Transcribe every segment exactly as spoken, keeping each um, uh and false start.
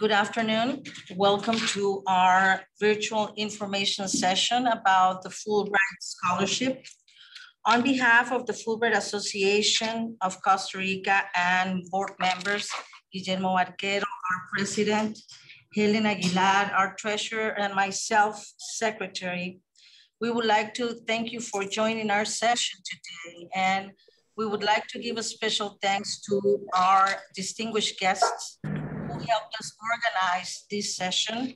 Good afternoon. Welcome to our virtual information session about the Fulbright Scholarship. On behalf of the Fulbright Association of Costa Rica and board members, Guillermo Arquero, our president, Helen Aguilar, our treasurer, and myself, secretary, we would like to thank you for joining our session today. And we would like to give a special thanks to our distinguished guests who helped us organize this session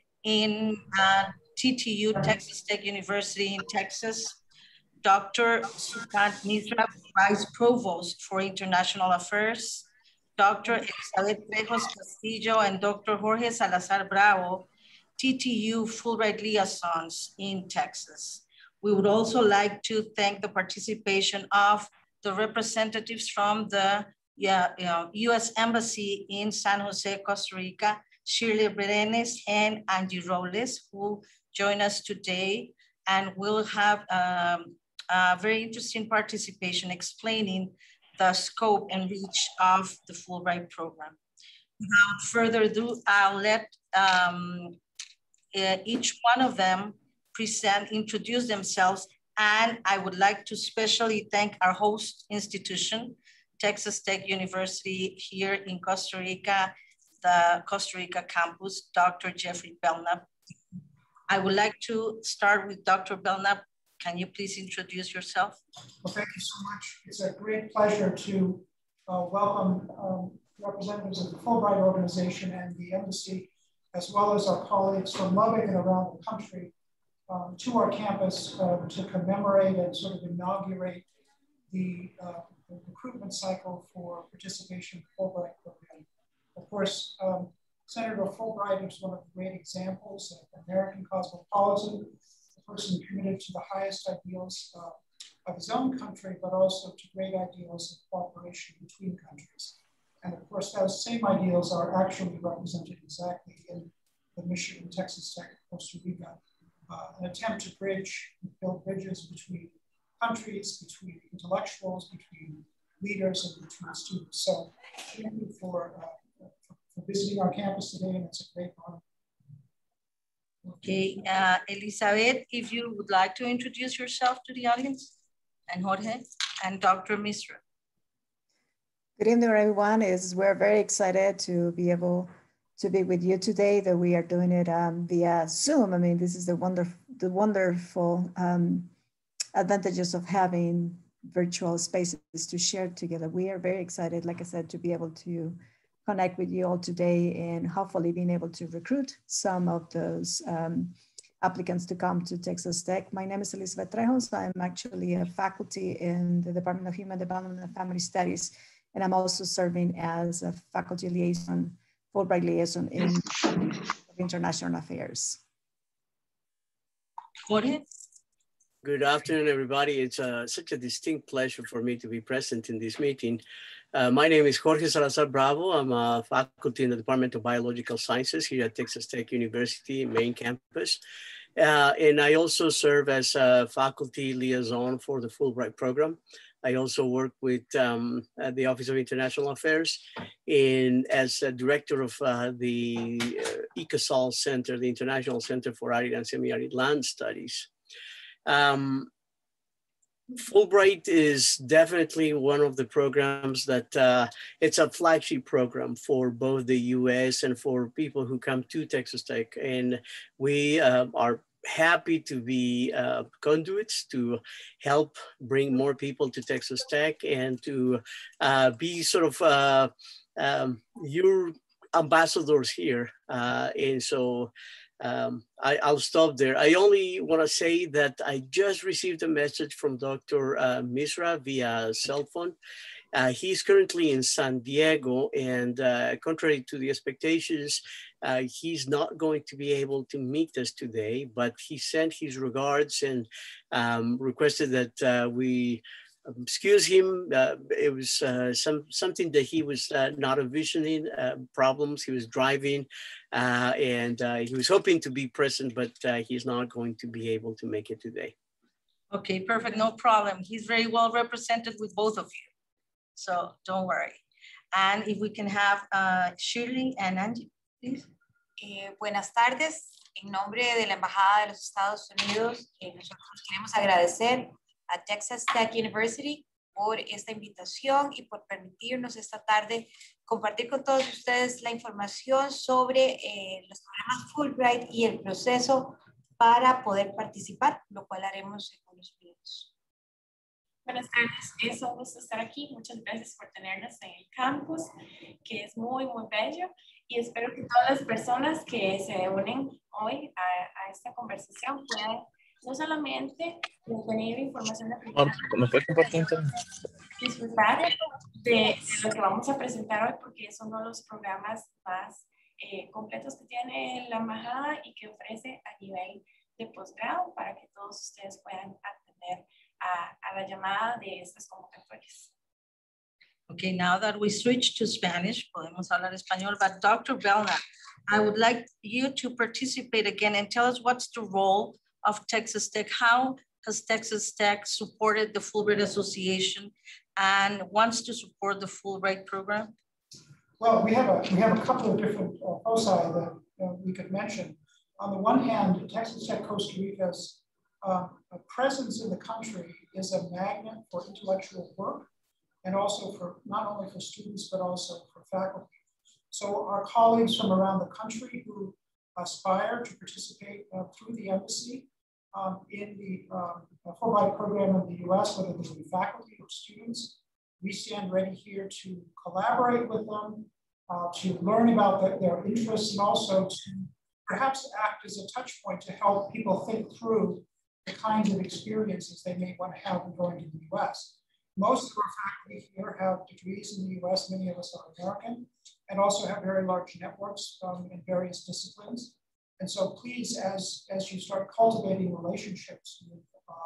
in uh, T T U, Texas Tech University in Texas. Doctor Sukant Misra, Vice Provost for International Affairs, Doctor Elizabeth Trejos Castillo, and Doctor Jorge Salazar Bravo, T T U Fulbright Liaisons in Texas. We would also like to thank the participation of the representatives from the yeah, you know, U S Embassy in San Jose, Costa Rica, Shirley Brenes and Angie Robles, who join us today, and we'll have um, a very interesting participation explaining the scope and reach of the Fulbright program. Without further ado, I'll let um, uh, each one of them present, introduce themselves, and I would like to especially thank our host institution, Texas Tech University here in Costa Rica, the Costa Rica campus, Doctor Jeffrey Belknap. I would like to start with Doctor Belknap. Can you please introduce yourself? Well, thank you so much. It's a great pleasure to uh, welcome um, representatives of the Fulbright organization and the embassy, as well as our colleagues from Lubbock and around the country um, to our campus uh, to commemorate and sort of inaugurate the, uh, the recruitment cycle for participation in the Fulbright program. Of course, um, Senator Fulbright is one of the great examples of American cosmopolitan, a person committed to the highest ideals uh, of his own country, but also to great ideals of cooperation between countries. And of course, those same ideals are actually represented exactly in the mission in Texas Tech, Costa Rica, uh, an attempt to bridge, build bridges between countries, between intellectuals, between leaders, and between students. So thank you for, uh, for visiting our campus today, and it's a great honor. Okay, uh, Elizabeth, if you would like to introduce yourself to the audience, and Jorge, and Doctor Misra. Good evening, everyone. Is we're very excited to be able to be with you today. That we are doing it um, via Zoom. I mean, this is the wonderful, the wonderful um, advantages of having virtual spaces to share together. We are very excited, like I said, to be able to connect with you all today and hopefully being able to recruit some of those um, applicants to come to Texas Tech. My name is Elizabeth Trejos. I'm actually a faculty in the Department of Human Development and Family Studies, and I'm also serving as a faculty liaison, Fulbright liaison in International Affairs. Jorge? Good afternoon, everybody. It's uh, such a distinct pleasure for me to be present in this meeting. Uh, my name is Jorge Salazar Bravo. I'm a faculty in the Department of Biological Sciences here at Texas Tech University main campus. Uh, and I also serve as a faculty liaison for the Fulbright program. I also work with um, at the Office of International Affairs in, as a director of uh, the uh, ICASAL Center, the International Center for Arid and Semi-Arid Land Studies. Um, Fulbright is definitely one of the programs that uh, it's a flagship program for both the U S and for people who come to Texas Tech. And we uh, are happy to be uh, conduits to help bring more people to Texas Tech and to uh, be sort of uh, um, your ambassadors here. Uh, and so Um, I, I'll stop there. I only want to say that I just received a message from Doctor Uh, Misra via cell phone. Uh, he's currently in San Diego, and uh, contrary to the expectations, uh, he's not going to be able to meet us today, but he sent his regards and um, requested that uh, we excuse him. Uh, it was uh, some something that he was uh, not envisioning, uh, problems. He was driving uh, and uh, he was hoping to be present, but uh, he's not going to be able to make it today. Okay, perfect, no problem. He's very well represented with both of you, so don't worry. And if we can have uh, Shirley and Angie, please. Eh, buenas tardes. En nombre de la Embajada de los Estados Unidos, eh, nosotros queremos agradecer a Texas Tech University por esta invitación y por permitirnos esta tarde compartir con todos ustedes la información sobre eh, los programas Fulbright y el proceso para poder participar, lo cual haremos en unos minutos. Buenas tardes, es un gusto estar aquí. Muchas gracias por tenernos en el campus, que es muy, muy bello. Y espero que todas las personas que se unen hoy a, a esta conversación puedan no solamente tener información de primera ¿Me puedes compartir? disfrutar de, de lo que vamos a presentar hoy, porque es uno de los programas más eh, completos que tiene la embajada y que ofrece a nivel de posgrado para que todos ustedes puedan atender a, a la llamada de estas convocatorias. Okay, now that we switch to Spanish, podemos hablar español, but Doctor Belknap, I would like you to participate again and tell us what's the role of Texas Tech. How has Texas Tech supported the Fulbright Association and wants to support the Fulbright program? Well, we have a, we have a couple of different uh, foci that uh, we could mention. On the one hand, Texas Tech Costa Rica's uh, presence in the country is a magnet for intellectual work, and also for not only for students, but also for faculty. So our colleagues from around the country who aspire to participate uh, through the embassy um, in the um, Fulbright program in the U S, whether they be faculty or students, we stand ready here to collaborate with them, uh, to learn about the, their interests, and also to perhaps act as a touch point to help people think through the kinds of experiences they may want to have when going to the U S. Most of our faculty here have degrees in the U S, many of us are American, and also have very large networks um, in various disciplines. And so please, as, as you start cultivating relationships with,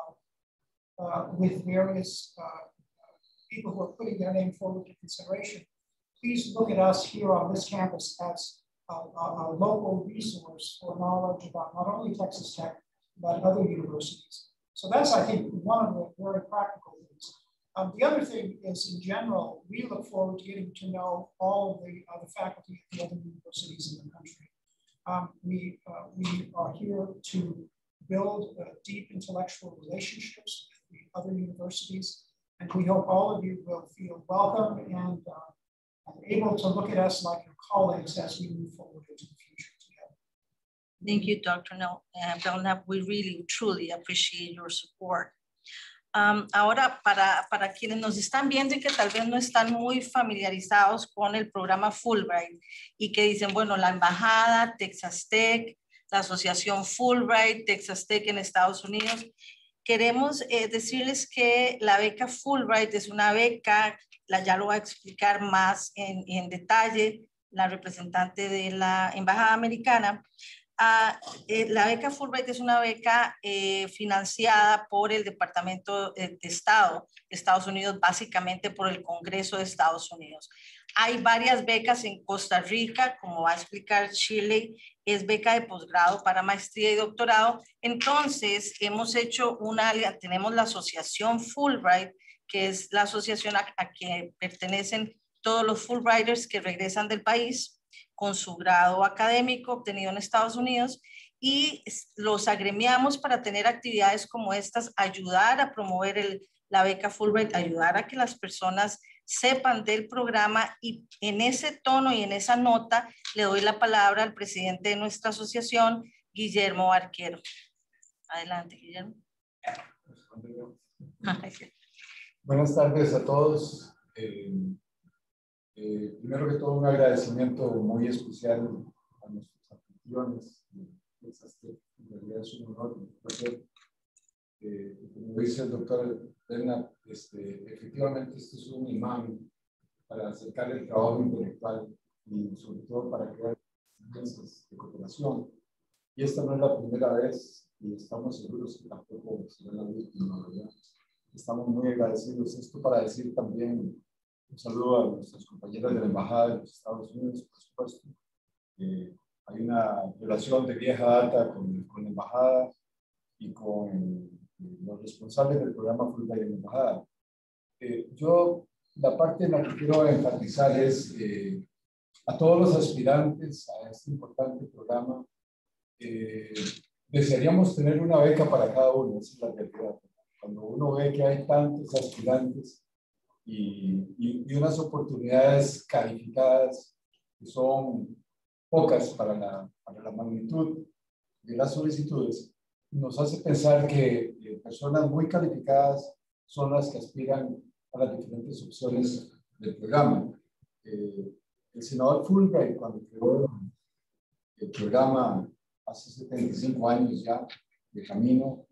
uh, uh, with various uh, people who are putting their name forward to consideration, please look at us here on this campus as a, a, a local resource for knowledge about not only Texas Tech, but other universities. So that's, I think, one of the very practical things. Um, the other thing is, in general, we look forward to getting to know all of the other faculty at the other universities in the country. Um, we, uh, we are here to build uh, deep intellectual relationships with the other universities, and we hope all of you will feel welcome and, uh, and able to look at us like your colleagues as we move forward into the future together. Thank you, Doctor Belknap. We really, truly appreciate your support. Um, ahora, para, para quienes nos están viendo y que tal vez no están muy familiarizados con el programa Fulbright y que dicen, bueno, la embajada, Texas Tech, la asociación Fulbright, Texas Tech en Estados Unidos, queremos eh, decirles que la beca Fulbright es una beca, la, ya lo va a explicar más en, en detalle la representante de la embajada americana. Uh, eh, la beca Fulbright es una beca eh, financiada por el Departamento de, de Estado de Estados Unidos, básicamente por el Congreso de Estados Unidos. Hay varias becas en Costa Rica, como va a explicar Shirley, es beca de posgrado para maestría y doctorado. Entonces, hemos hecho una, tenemos la asociación Fulbright, que es la asociación a, a que pertenecen todos los Fulbrighters que regresan del país con su grado académico obtenido en Estados Unidos, y los agremiamos para tener actividades como estas, ayudar a promover el, la beca Fulbright, ayudar a que las personas sepan del programa, y en ese tono y en esa nota le doy la palabra al presidente de nuestra asociación, Guillermo Arquero. Adelante, Guillermo. Buenas tardes a todos. Eh, Eh, primero que todo, un agradecimiento muy especial a nuestros anfitriones. En realidad es un honor, un placer. Eh, como dice el doctor Belknap, este, efectivamente este es un imán para acercar el trabajo intelectual y sobre todo para crear experiencias de cooperación. Y esta no es la primera vez y estamos seguros que tampoco será la última, ¿verdad? Estamos muy agradecidos. Esto para decir también un saludo a nuestras compañeras de la Embajada de los Estados Unidos, por supuesto. Eh, hay una relación de vieja data con, con la Embajada y con eh, los responsables del programa Fulbright de la Embajada. Eh, yo, la parte en la que quiero enfatizar es, eh, a todos los aspirantes a este importante programa. Eh, desearíamos tener una beca para cada uno, esa es la realidad. Cuando uno ve que hay tantos aspirantes y, y, y unas oportunidades calificadas que son pocas para la, para la magnitud de las solicitudes, nos hace pensar que eh, personas muy calificadas son las que aspiran a las diferentes opciones del programa. Eh, el senador Fulbright, cuando creó el programa hace setenta y cinco años ya de camino,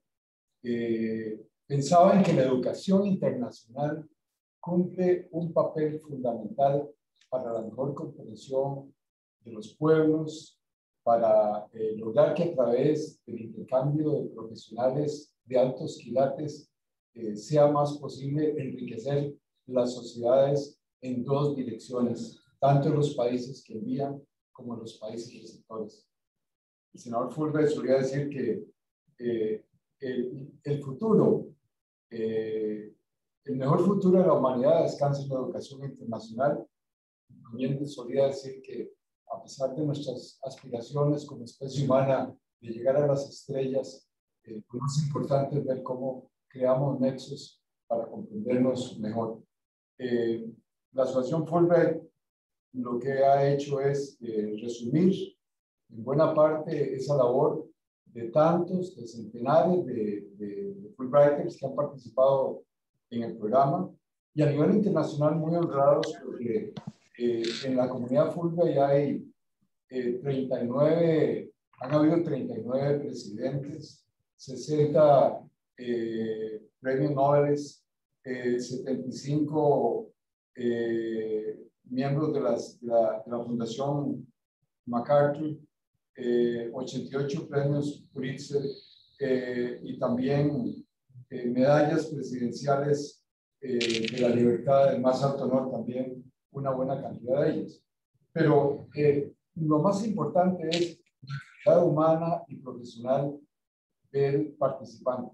eh, pensaba en que la educación internacional cumple un papel fundamental para la mejor comprensión de los pueblos, para eh, lograr que a través del intercambio de profesionales de altos quilates eh, sea más posible enriquecer las sociedades en dos direcciones, tanto en los países que envían como en los países receptores. El senador Fulbright solía decir que eh, el, el futuro, eh, el mejor futuro de la humanidad descansa en la educación internacional. También solía decir que a pesar de nuestras aspiraciones como especie humana de llegar a las estrellas, eh, lo más importante es ver cómo creamos nexos para comprendernos mejor. Eh, la Asociación Fulbright lo que ha hecho es eh, resumir en buena parte esa labor de tantos, de centenares de, de, de Fulbrighters que han participado en el programa, y a nivel internacional muy honrados porque eh, en la comunidad Fulbright hay eh, treinta y nueve, han habido treinta y nueve presidentes, sesenta eh, premios Nobel, eh, setenta y cinco eh, miembros de, las, de, la, de la Fundación MacArthur, eh, ochenta y ocho premios Pulitzer eh, y también eh, medallas presidenciales eh, de la libertad del más alto honor, también una buena cantidad de ellas. Pero eh, lo más importante es la calidad humana y profesional del participante.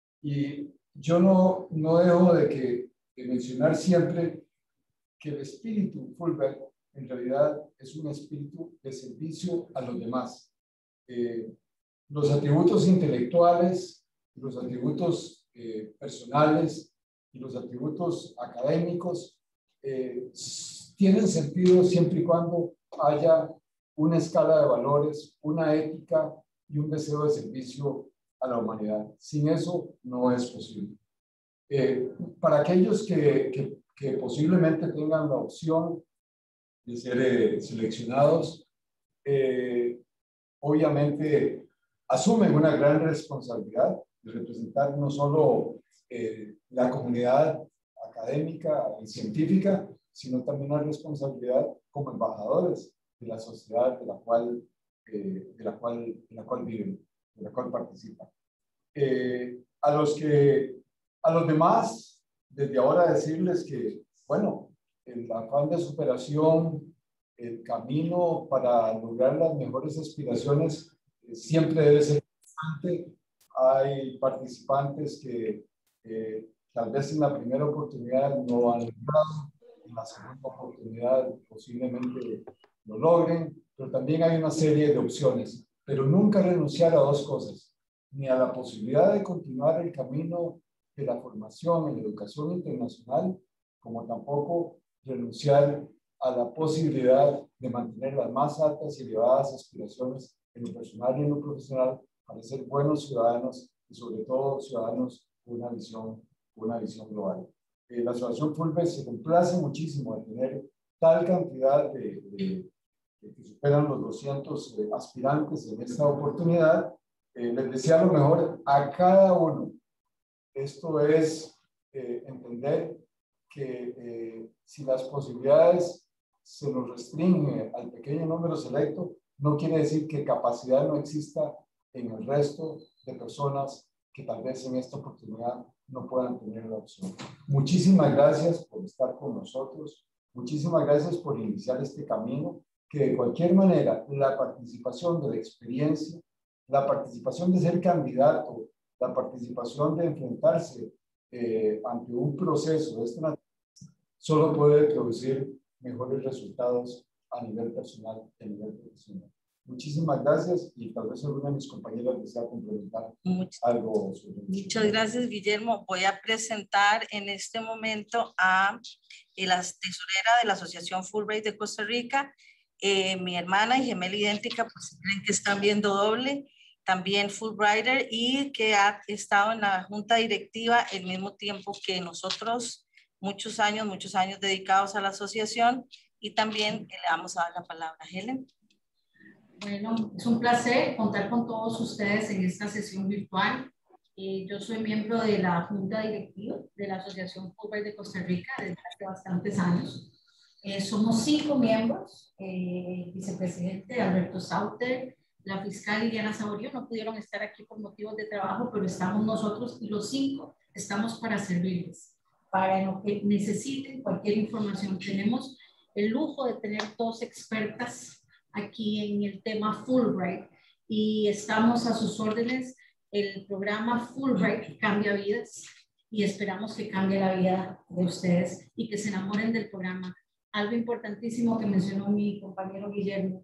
Y yo no, no dejo de, que, de mencionar siempre que el espíritu Fulbright en realidad es un espíritu de servicio a los demás. Eh, los atributos intelectuales, los atributos eh, personales y los atributos académicos eh, tienen sentido siempre y cuando haya una escala de valores, una ética y un deseo de servicio a la humanidad. Sin eso no es posible. Eh, para aquellos que, que, que posiblemente tengan la opción de ser eh, seleccionados, eh, obviamente asumen una gran responsabilidad de representar no solo eh, la comunidad académica y científica, sino también una responsabilidad como embajadores de la sociedad de la cual, eh, de la cual, de la cual viven, de la cual participan. Eh, a los que, a los demás, desde ahora decirles que, bueno, el afán de superación, el camino para lograr las mejores aspiraciones eh, siempre debe ser constante. Hay participantes que eh, tal vez en la primera oportunidad no han logrado, en la segunda oportunidad posiblemente lo logren, pero también hay una serie de opciones. Pero nunca renunciar a dos cosas, ni a la posibilidad de continuar el camino de la formación en la educación internacional, como tampoco renunciar a la posibilidad de mantener las más altas y elevadas aspiraciones en lo personal y en lo profesional para ser buenos ciudadanos y sobre todo ciudadanos con una visión, una visión global. Eh, la Asociación Fulbright se complace muchísimo de tener tal cantidad de, de, de que superan los doscientos eh, aspirantes en esta oportunidad. Eh, les deseo lo mejor a cada uno. Esto es eh, entender que eh, si las posibilidades se nos restringen al pequeño número selecto, no quiere decir que capacidad no exista en el resto de personas que tal vez en esta oportunidad no puedan tener la opción. Muchísimas gracias por estar con nosotros. Muchísimas gracias por iniciar este camino, que de cualquier manera la participación de la experiencia, la participación de ser candidato, la participación de enfrentarse eh, ante un proceso de esta naturaleza, solo puede producir mejores resultados a a nivel personal y a nivel profesional. Muchísimas gracias y tal vez alguna de mis compañeras desea complementar Muchas, algo sobre eso. Muchas gracias, Guillermo. Voy a presentar en este momento a la tesorera de la Asociación Fulbright de Costa Rica, eh, mi hermana y gemela idéntica, pues creen que están viendo doble, también Fulbrighter y que ha estado en la junta directiva el mismo tiempo que nosotros, muchos años, muchos años dedicados a la asociación, y también le vamos a dar la palabra a Helen. Bueno, es un placer contar con todos ustedes en esta sesión virtual. Eh, yo soy miembro de la Junta Directiva de la Asociación Fulbright de Costa Rica desde hace bastantes años. Eh, somos cinco miembros, eh, el vicepresidente Alberto Sauter, la fiscal Liliana Saborío, no pudieron estar aquí por motivos de trabajo, pero estamos nosotros y los cinco estamos para servirles, para lo que necesiten, cualquier información. Tenemos el lujo de tener dos expertas aquí en el tema Fulbright y estamos a sus órdenes. El programa Fulbright cambia vidas y esperamos que cambie la vida de ustedes y que se enamoren del programa. Algo importantísimo que mencionó mi compañero Guillermo,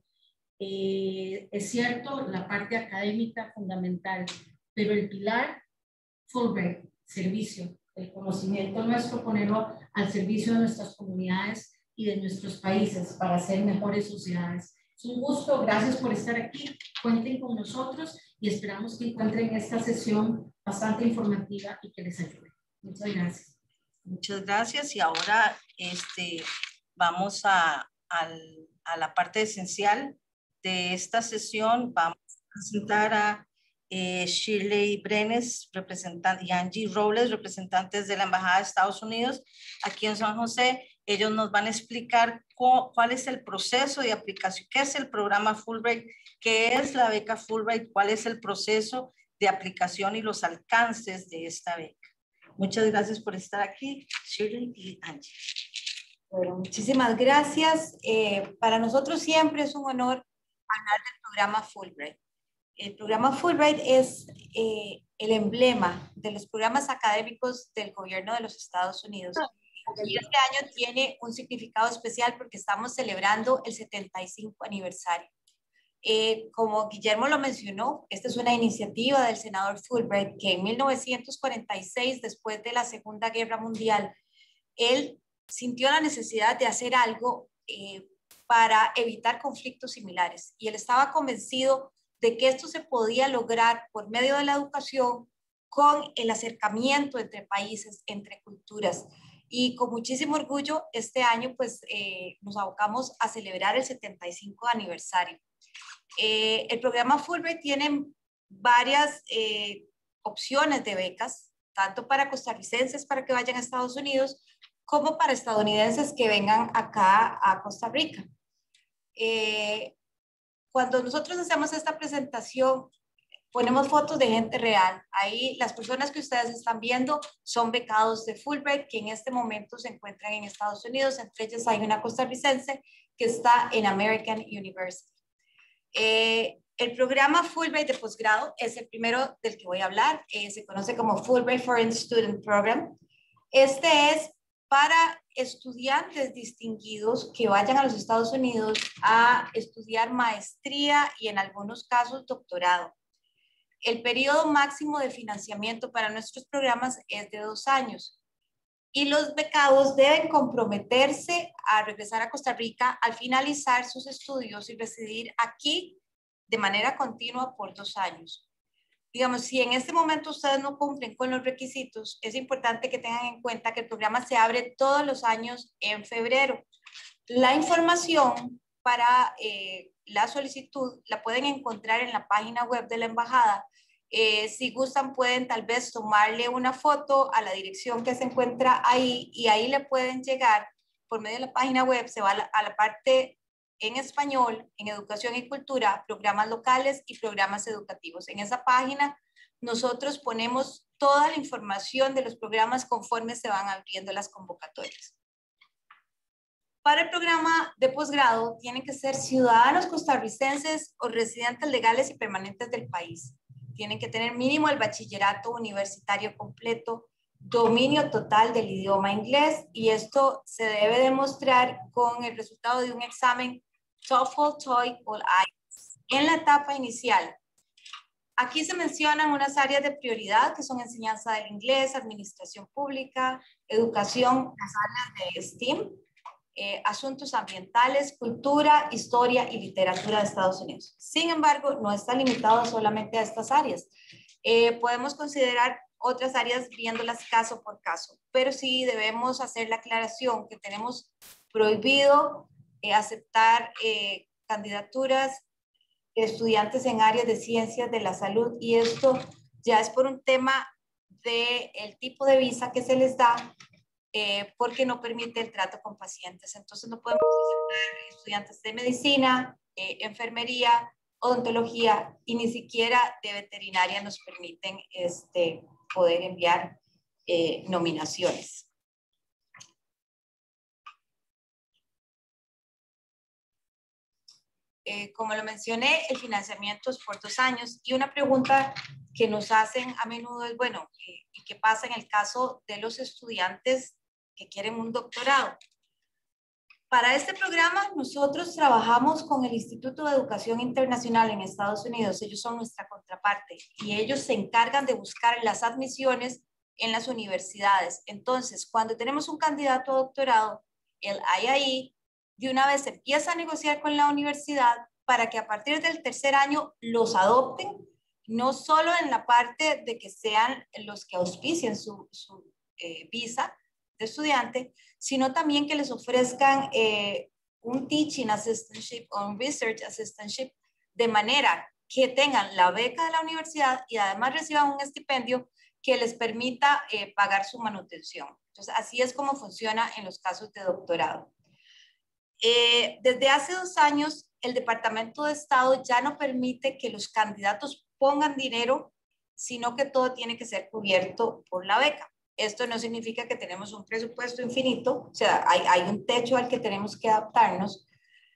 eh, es cierto, la parte académica fundamental, pero el pilar Fulbright, servicio, el conocimiento nuestro, ponerlo al servicio de nuestras comunidades y de nuestros países para ser mejores sociedades. Es un gusto, gracias por estar aquí, cuenten con nosotros y esperamos que encuentren esta sesión bastante informativa y que les ayude. Muchas gracias. Muchas gracias y ahora este, vamos a, a, a la parte esencial de esta sesión. Vamos a presentar a eh, Shirley Brenes representante, y Angie Robles, representantes de la Embajada de Estados Unidos aquí en San José. Ellos nos van a explicar cuál, cuál es el proceso de aplicación, qué es el programa Fulbright, qué es la beca Fulbright, cuál es el proceso de aplicación y los alcances de esta beca. Muchas gracias por estar aquí, Shirley y Angie. Bueno, muchísimas gracias. Eh, para nosotros siempre es un honor hablar del programa Fulbright. El programa Fulbright es eh, el emblema de los programas académicos del gobierno de los Estados Unidos. Y este año tiene un significado especial porque estamos celebrando el setenta y cinco aniversario. Eh, como Guillermo lo mencionó, esta es una iniciativa del senador Fulbright que en mil novecientos cuarenta y seis, después de la Segunda Guerra Mundial, él sintió la necesidad de hacer algo eh, para evitar conflictos similares. Y él estaba convencido de que esto se podía lograr por medio de la educación con el acercamiento entre países, entre culturas. Y con muchísimo orgullo, este año pues eh, nos abocamos a celebrar el setenta y cinco aniversario. Eh, el programa Fulbright tiene varias eh, opciones de becas, tanto para costarricenses para que vayan a Estados Unidos, como para estadounidenses que vengan acá a Costa Rica. Eh, cuando nosotros hacemos esta presentación, ponemos fotos de gente real. Ahí las personas que ustedes están viendo son becados de Fulbright que en este momento se encuentran en Estados Unidos. Entre ellas hay una costarricense que está en American University. Eh, el programa Fulbright de posgrado es el primero del que voy a hablar. Eh, se conoce como Fulbright Foreign Student Program. Este es para estudiantes distinguidos que vayan a los Estados Unidos a estudiar maestría y en algunos casos doctorado. El periodo máximo de financiamiento para nuestros programas es de dos años y los becados deben comprometerse a regresar a Costa Rica al finalizar sus estudios y residir aquí de manera continua por dos años. Digamos, si en este momento ustedes no cumplen con los requisitos, es importante que tengan en cuenta que el programa se abre todos los años en febrero. La información para eh, la solicitud la pueden encontrar en la página web de la embajada. Eh, si gustan, pueden tal vez tomarle una foto a la dirección que se encuentra ahí y ahí le pueden llegar por medio de la página web. Se va a la, a la parte en español, en educación y cultura, programas locales y programas educativos. En esa página nosotros ponemos toda la información de los programas conforme se van abriendo las convocatorias. Para el programa de posgrado tienen que ser ciudadanos costarricenses o residentes legales y permanentes del país. Tienen que tener mínimo el bachillerato universitario completo, dominio total del idioma inglés, y esto se debe demostrar con el resultado de un examen TOEFL, TOEIC o I E L T S en la etapa inicial. Aquí se mencionan unas áreas de prioridad que son enseñanza del inglés, administración pública, educación, las áreas de STEAM, eh, asuntos ambientales, cultura, historia y literatura de Estados Unidos. Sin embargo, no está limitado solamente a estas áreas. Eh, podemos considerar otras áreas viéndolas caso por caso, pero sí debemos hacer la aclaración que tenemos prohibido eh, aceptar eh, candidaturas de estudiantes en áreas de ciencias de la salud, y esto ya es por un tema del tipo de visa que se les da, eh, porque no permite el trato con pacientes. Entonces no podemos aceptar estudiantes de medicina, eh, enfermería, odontología, y ni siquiera de veterinaria nos permiten este, poder enviar eh, nominaciones. Eh, como lo mencioné, el financiamiento es por dos años, y una pregunta que nos hacen a menudo es, bueno, ¿y eh, qué pasa en el caso de los estudiantes que quieren un doctorado? Para este programa nosotros trabajamos con el Instituto de Educación Internacional en Estados Unidos. Ellos son nuestra contraparte y ellos se encargan de buscar las admisiones en las universidades. Entonces, cuando tenemos un candidato a doctorado, el I I E de una vez empieza a negociar con la universidad para que a partir del tercer año los adopten, no solo en la parte de que sean los que auspicien su, su eh, visa de estudiante, sino también que les ofrezcan eh, un teaching assistantship o un research assistantship, de manera que tengan la beca de la universidad y además reciban un estipendio que les permita eh, pagar su manutención. Entonces, así es como funciona en los casos de doctorado. Eh, desde hace dos años, el Departamento de Estado ya no permite que los candidatos pongan dinero, sino que todo tiene que ser cubierto por la beca. Esto no significa que tenemos un presupuesto infinito, o sea, hay, hay un techo al que tenemos que adaptarnos.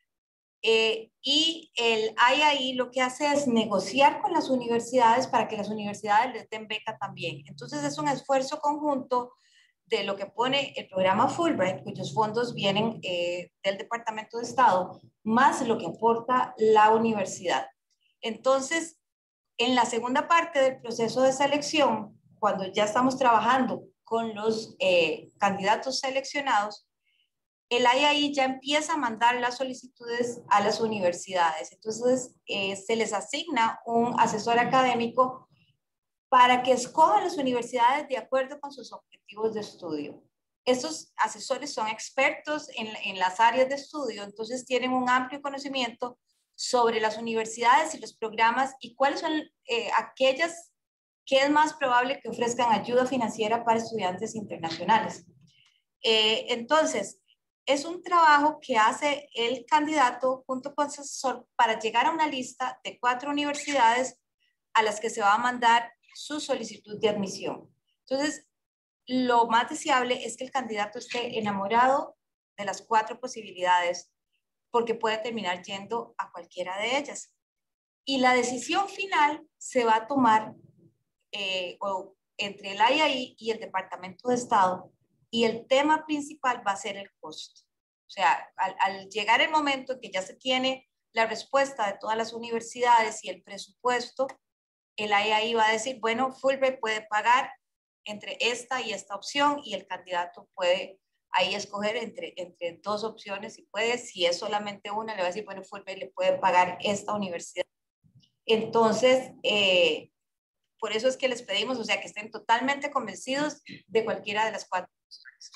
Eh, y el I I E lo que hace es negociar con las universidades para que las universidades les den beca también. Entonces es un esfuerzo conjunto de lo que pone el programa Fulbright, cuyos fondos vienen eh, del Departamento de Estado, más lo que aporta la universidad. Entonces, en la segunda parte del proceso de selección, cuando ya estamos trabajando con los eh, candidatos seleccionados, el I I E ya empieza a mandar las solicitudes a las universidades. Entonces, eh, se les asigna un asesor académico para que escojan las universidades de acuerdo con sus objetivos de estudio. Estos asesores son expertos en, en las áreas de estudio, entonces tienen un amplio conocimiento sobre las universidades y los programas y cuáles son eh, aquellas que es más probable que ofrezcan ayuda financiera para estudiantes internacionales. Eh, entonces, es un trabajo que hace el candidato junto con su asesor para llegar a una lista de cuatro universidades a las que se va a mandar su solicitud de admisión. Entonces, lo más deseable es que el candidato esté enamorado de las cuatro posibilidades, porque puede terminar yendo a cualquiera de ellas. Y la decisión final se va a tomar eh, o entre el I I E y el Departamento de Estado, y el tema principal va a ser el costo. O sea, al, al llegar el momento en que ya se tiene la respuesta de todas las universidades y el presupuesto, el I I E va a decir, bueno, Fulbright puede pagar entre esta y esta opción, y el candidato puede ahí escoger entre, entre dos opciones, y puede, si es solamente una, le va a decir, bueno, Fulbright le puede pagar esta universidad. Entonces, eh, por eso es que les pedimos, o sea, que estén totalmente convencidos de cualquiera de las cuatro opciones.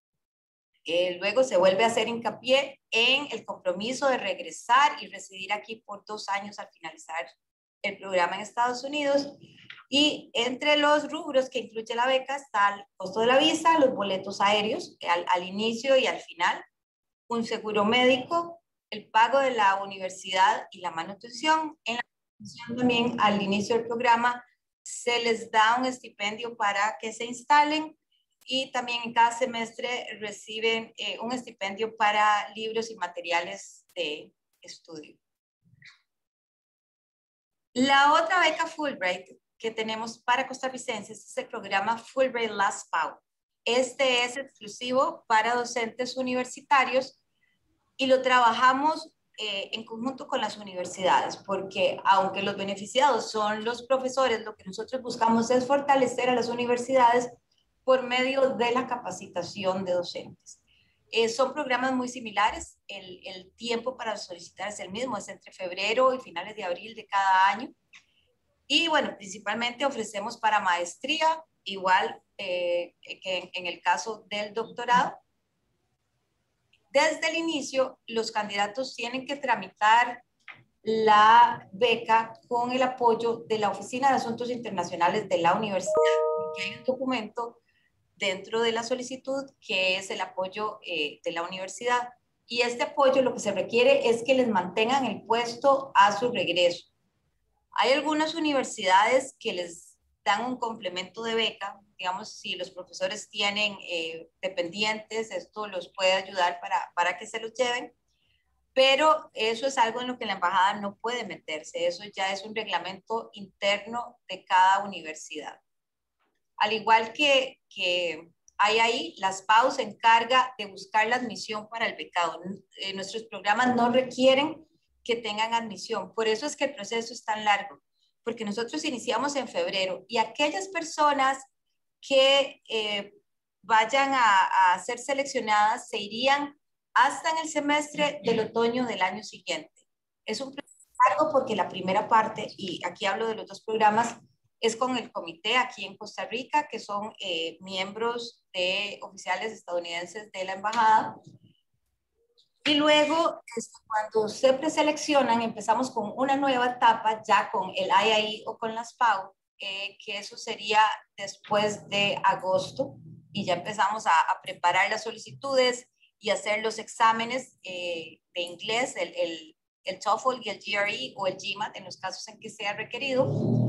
Eh, luego se vuelve a hacer hincapié en el compromiso de regresar y residir aquí por dos años al finalizar el programa en Estados Unidos. Y entre los rubros que incluye la beca está el costo de la visa, los boletos aéreos al, al inicio y al final, un seguro médico, el pago de la universidad y la manutención. En la manutención también al inicio del programa se les da un estipendio para que se instalen, y también en cada semestre reciben eh, un estipendio para libros y materiales de estudio. La otra beca Fulbright que tenemos para costarricenses es el programa Fulbright LASPAO. Este es exclusivo para docentes universitarios y lo trabajamos eh, en conjunto con las universidades, porque aunque los beneficiados son los profesores, lo que nosotros buscamos es fortalecer a las universidades por medio de la capacitación de docentes. Eh, son programas muy similares, el, el tiempo para solicitar es el mismo, es entre febrero y finales de abril de cada año. Y bueno, principalmente ofrecemos para maestría, igual eh, que en, en el caso del doctorado. Desde el inicio, los candidatos tienen que tramitar la beca con el apoyo de la Oficina de Asuntos Internacionales de la universidad, porque hay un documento dentro de la solicitud que es el apoyo eh, de la universidad. Y este apoyo lo que se requiere es que les mantengan el puesto a su regreso. Hay algunas universidades que les dan un complemento de beca, digamos, si los profesores tienen eh, dependientes, esto los puede ayudar para, para que se los lleven, pero eso es algo en lo que la embajada no puede meterse, eso ya es un reglamento interno de cada universidad. Al igual que, que hay ahí, las P A U se encarga de buscar la admisión para el becado. Eh, nuestros programas no requieren que tengan admisión, por eso es que el proceso es tan largo, porque nosotros iniciamos en febrero y aquellas personas que eh, vayan a, a ser seleccionadas se irían hasta en el semestre del otoño del año siguiente. Es un proceso largo porque la primera parte, y aquí hablo de los dos programas, es con el comité aquí en Costa Rica, que son eh, miembros de oficiales estadounidenses de la embajada. Y luego, este, cuando se preseleccionan, empezamos con una nueva etapa, ya con el I A I o con las P A U, eh, que eso sería después de agosto, y ya empezamos a, a preparar las solicitudes y hacer los exámenes eh, de inglés, el, el, el TOEFL y el G R E o el GMAT, en los casos en que sea requerido.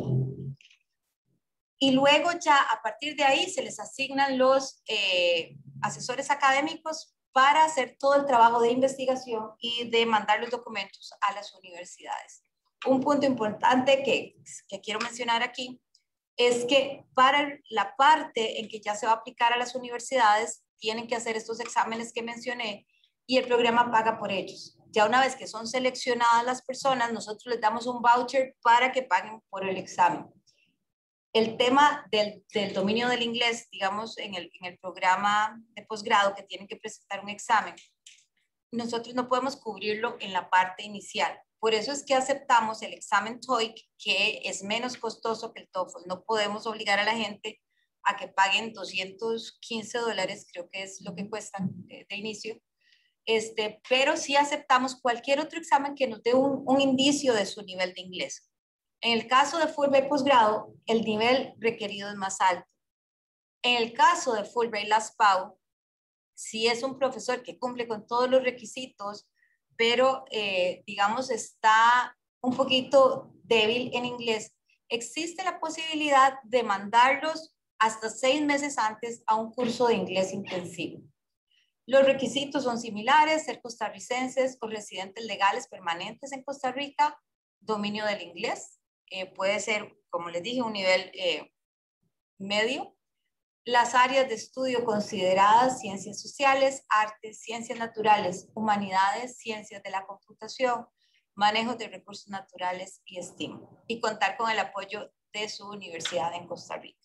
Y luego ya a partir de ahí se les asignan los eh, asesores académicos para hacer todo el trabajo de investigación y de mandar los documentos a las universidades. Un punto importante que, que quiero mencionar aquí es que para la parte en que ya se va a aplicar a las universidades, tienen que hacer estos exámenes que mencioné y el programa paga por ellos. Ya una vez que son seleccionadas las personas, nosotros les damos un voucher para que paguen por el examen. El tema del, del dominio del inglés, digamos, en el, en el programa de posgrado que tienen que presentar un examen, nosotros no podemos cubrirlo en la parte inicial. Por eso es que aceptamos el examen TOEIC, que es menos costoso que el TOEFL. No podemos obligar a la gente a que paguen doscientos quince dólares, creo que es lo que cuestan de, de inicio, este, pero sí aceptamos cualquier otro examen que nos dé un, un indicio de su nivel de inglés. En el caso de Fulbright posgrado, el nivel requerido es más alto. En el caso de Fulbright las P A U, si es un profesor que cumple con todos los requisitos, pero eh, digamos está un poquito débil en inglés, existe la posibilidad de mandarlos hasta seis meses antes a un curso de inglés intensivo. Los requisitos son similares: ser costarricenses o residentes legales permanentes en Costa Rica, dominio del inglés, eh, puede ser, como les dije, un nivel eh, medio. Las áreas de estudio consideradas: ciencias sociales, artes, ciencias naturales, humanidades, ciencias de la computación, manejo de recursos naturales y S T E A M, y contar con el apoyo de su universidad en Costa Rica.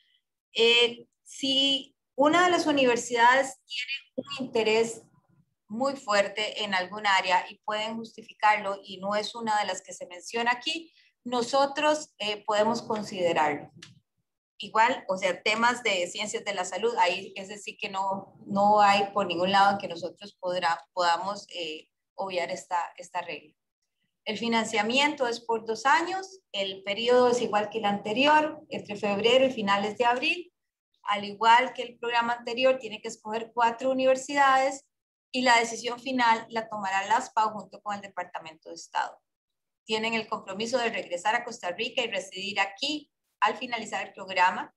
Eh, si una de las universidades tiene un interés muy fuerte en algún área y pueden justificarlo y no es una de las que se menciona aquí, nosotros eh, podemos considerarlo. Igual, o sea, temas de ciencias de la salud, ahí es decir que no, no hay por ningún lado en que nosotros podrá, podamos eh, obviar esta, esta regla. El financiamiento es por dos años, el periodo es igual que el anterior, entre febrero y finales de abril. Al igual que el programa anterior, tiene que escoger cuatro universidades y la decisión final la tomará las P A U junto con el Departamento de Estado. Tienen el compromiso de regresar a Costa Rica y residir aquí al finalizar el programa.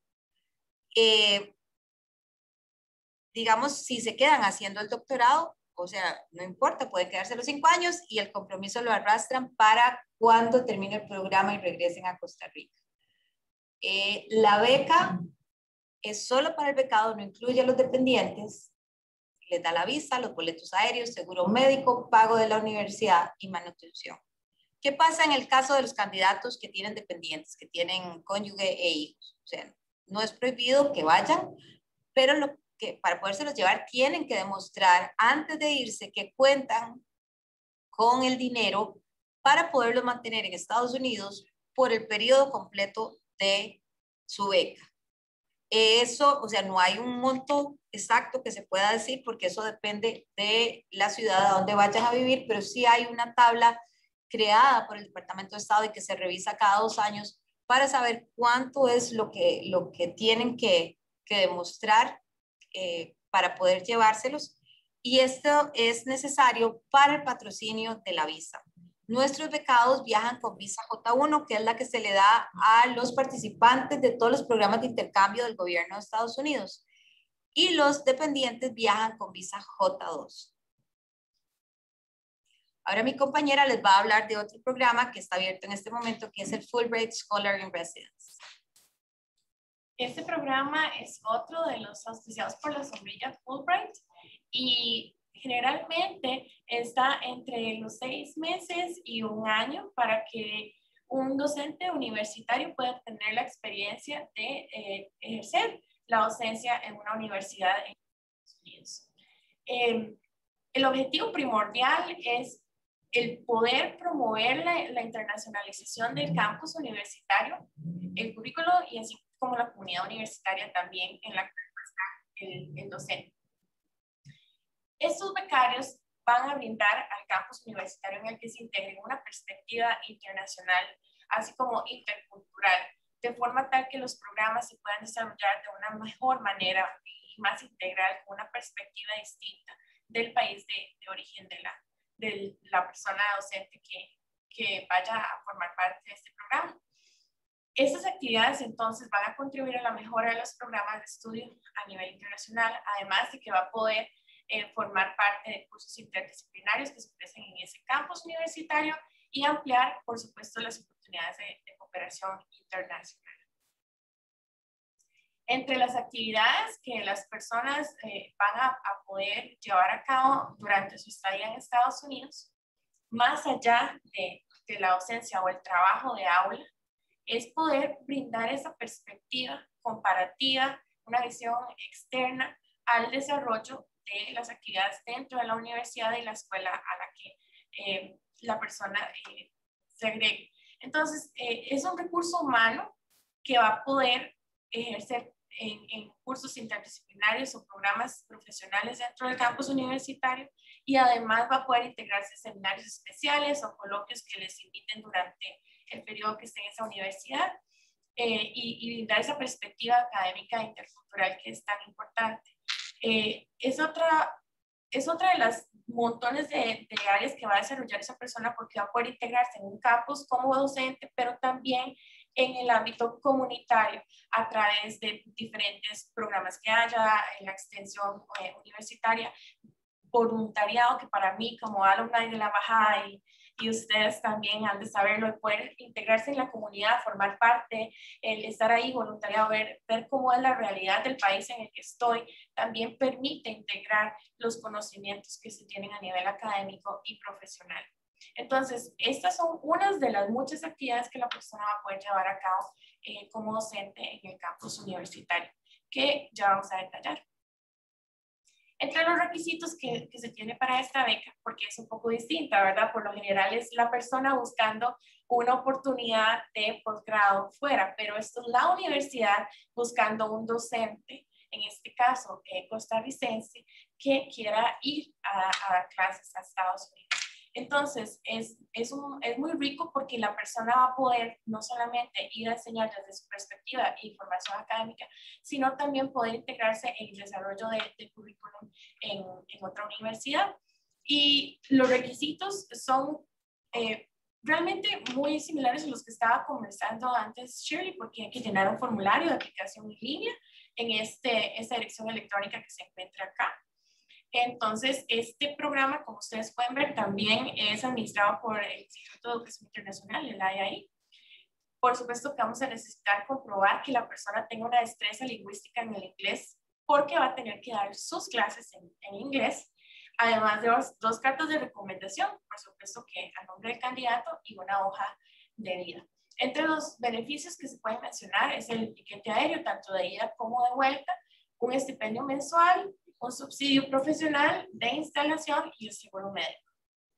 Eh, digamos, si se quedan haciendo el doctorado, o sea, no importa, pueden quedarse los cinco años y el compromiso lo arrastran para cuando termine el programa y regresen a Costa Rica. Eh, la beca es solo para el becado, no incluye a los dependientes. les da la visa, los boletos aéreos, seguro médico, pago de la universidad y manutención. ¿Qué pasa en el caso de los candidatos que tienen dependientes, que tienen cónyuge e hijos? O sea, no es prohibido que vayan, pero lo que para podérselos llevar tienen que demostrar antes de irse que cuentan con el dinero para poderlos mantener en Estados Unidos por el periodo completo de su beca. Eso, o sea, no hay un monto exacto que se pueda decir porque eso depende de la ciudad a donde vayan a vivir, pero sí hay una tabla creada por el Departamento de Estado y que se revisa cada dos años para saber cuánto es lo que, lo que tienen que, que demostrar eh, para poder llevárselos. Y esto es necesario para el patrocinio de la visa. Nuestros becados viajan con visa J uno, que es la que se le da a los participantes de todos los programas de intercambio del gobierno de Estados Unidos. Y los dependientes viajan con visa J dos. Ahora mi compañera les va a hablar de otro programa que está abierto en este momento, que es el Fulbright Scholar in Residence. Este programa es otro de los auspiciados por la sombrilla Fulbright y generalmente está entre los seis meses y un año para que un docente universitario pueda tener la experiencia de eh, ejercer la docencia en una universidad en Estados Unidos. Eh, el objetivo primordial es el poder promover la, la internacionalización del campus universitario, el currículo y así como la comunidad universitaria también en la que está el, el docente. Estos becarios van a brindar al campus universitario en el que se integre una perspectiva internacional, así como intercultural, de forma tal que los programas se puedan desarrollar de una mejor manera y más integral, con una perspectiva distinta del país de, de origen de la, de la persona docente que, que vaya a formar parte de este programa. Estas actividades entonces van a contribuir a la mejora de los programas de estudio a nivel internacional, además de que va a poder eh, formar parte de cursos interdisciplinarios que se ofrecen en ese campus universitario y ampliar, por supuesto, las oportunidades de, de cooperación internacional. Entre las actividades que las personas eh, van a, a poder llevar a cabo durante su estadía en Estados Unidos, más allá de, de la docencia o el trabajo de aula, es poder brindar esa perspectiva comparativa, una visión externa al desarrollo de las actividades dentro de la universidad y la escuela a la que eh, la persona eh, se agregue. Entonces, eh, es un recurso humano que va a poder ejercer en, en cursos interdisciplinarios o programas profesionales dentro del campus universitario y además va a poder integrarse en seminarios especiales o coloquios que les inviten durante el periodo que esté en esa universidad eh, y, y brindar esa perspectiva académica e intercultural que es tan importante. Eh, es, otra, es otra de las montones de, de áreas que va a desarrollar esa persona porque va a poder integrarse en un campus como docente, pero también en el ámbito comunitario a través de diferentes programas que haya en la extensión eh, universitaria, voluntariado, que para mí como alumni de la embajada y, y ustedes también han de saberlo, el poder integrarse en la comunidad, formar parte, el estar ahí voluntariado, ver, ver cómo es la realidad del país en el que estoy, también permite integrar los conocimientos que se tienen a nivel académico y profesional. Entonces, estas son unas de las muchas actividades que la persona va a poder llevar a cabo eh, como docente en el campus universitario, que ya vamos a detallar. Entre los requisitos que, que se tiene para esta beca, porque es un poco distinta, ¿verdad? Por lo general es la persona buscando una oportunidad de posgrado fuera, pero esto es la universidad buscando un docente, en este caso eh, costarricense, que quiera ir a, a dar clases a Estados Unidos. Entonces, es, es, un, es muy rico porque la persona va a poder no solamente ir a enseñar desde su perspectiva y formación académica, sino también poder integrarse en el desarrollo de, de currículum en, en otra universidad. Y los requisitos son eh, realmente muy similares a los que estaba conversando antes Shirley, porque hay que llenar un formulario de aplicación en línea en este, esta dirección electrónica que se encuentra acá. Entonces, este programa, como ustedes pueden ver, también es administrado por el Instituto de Educación Internacional, el I A I. Por supuesto que vamos a necesitar comprobar que la persona tenga una destreza lingüística en el inglés porque va a tener que dar sus clases en, en inglés, además de dos, dos cartas de recomendación, por supuesto que a nombre del candidato, y una hoja de vida. Entre los beneficios que se pueden mencionar es el tiquete aéreo, tanto de ida como de vuelta, un estipendio mensual, un subsidio profesional de instalación y el seguro médico.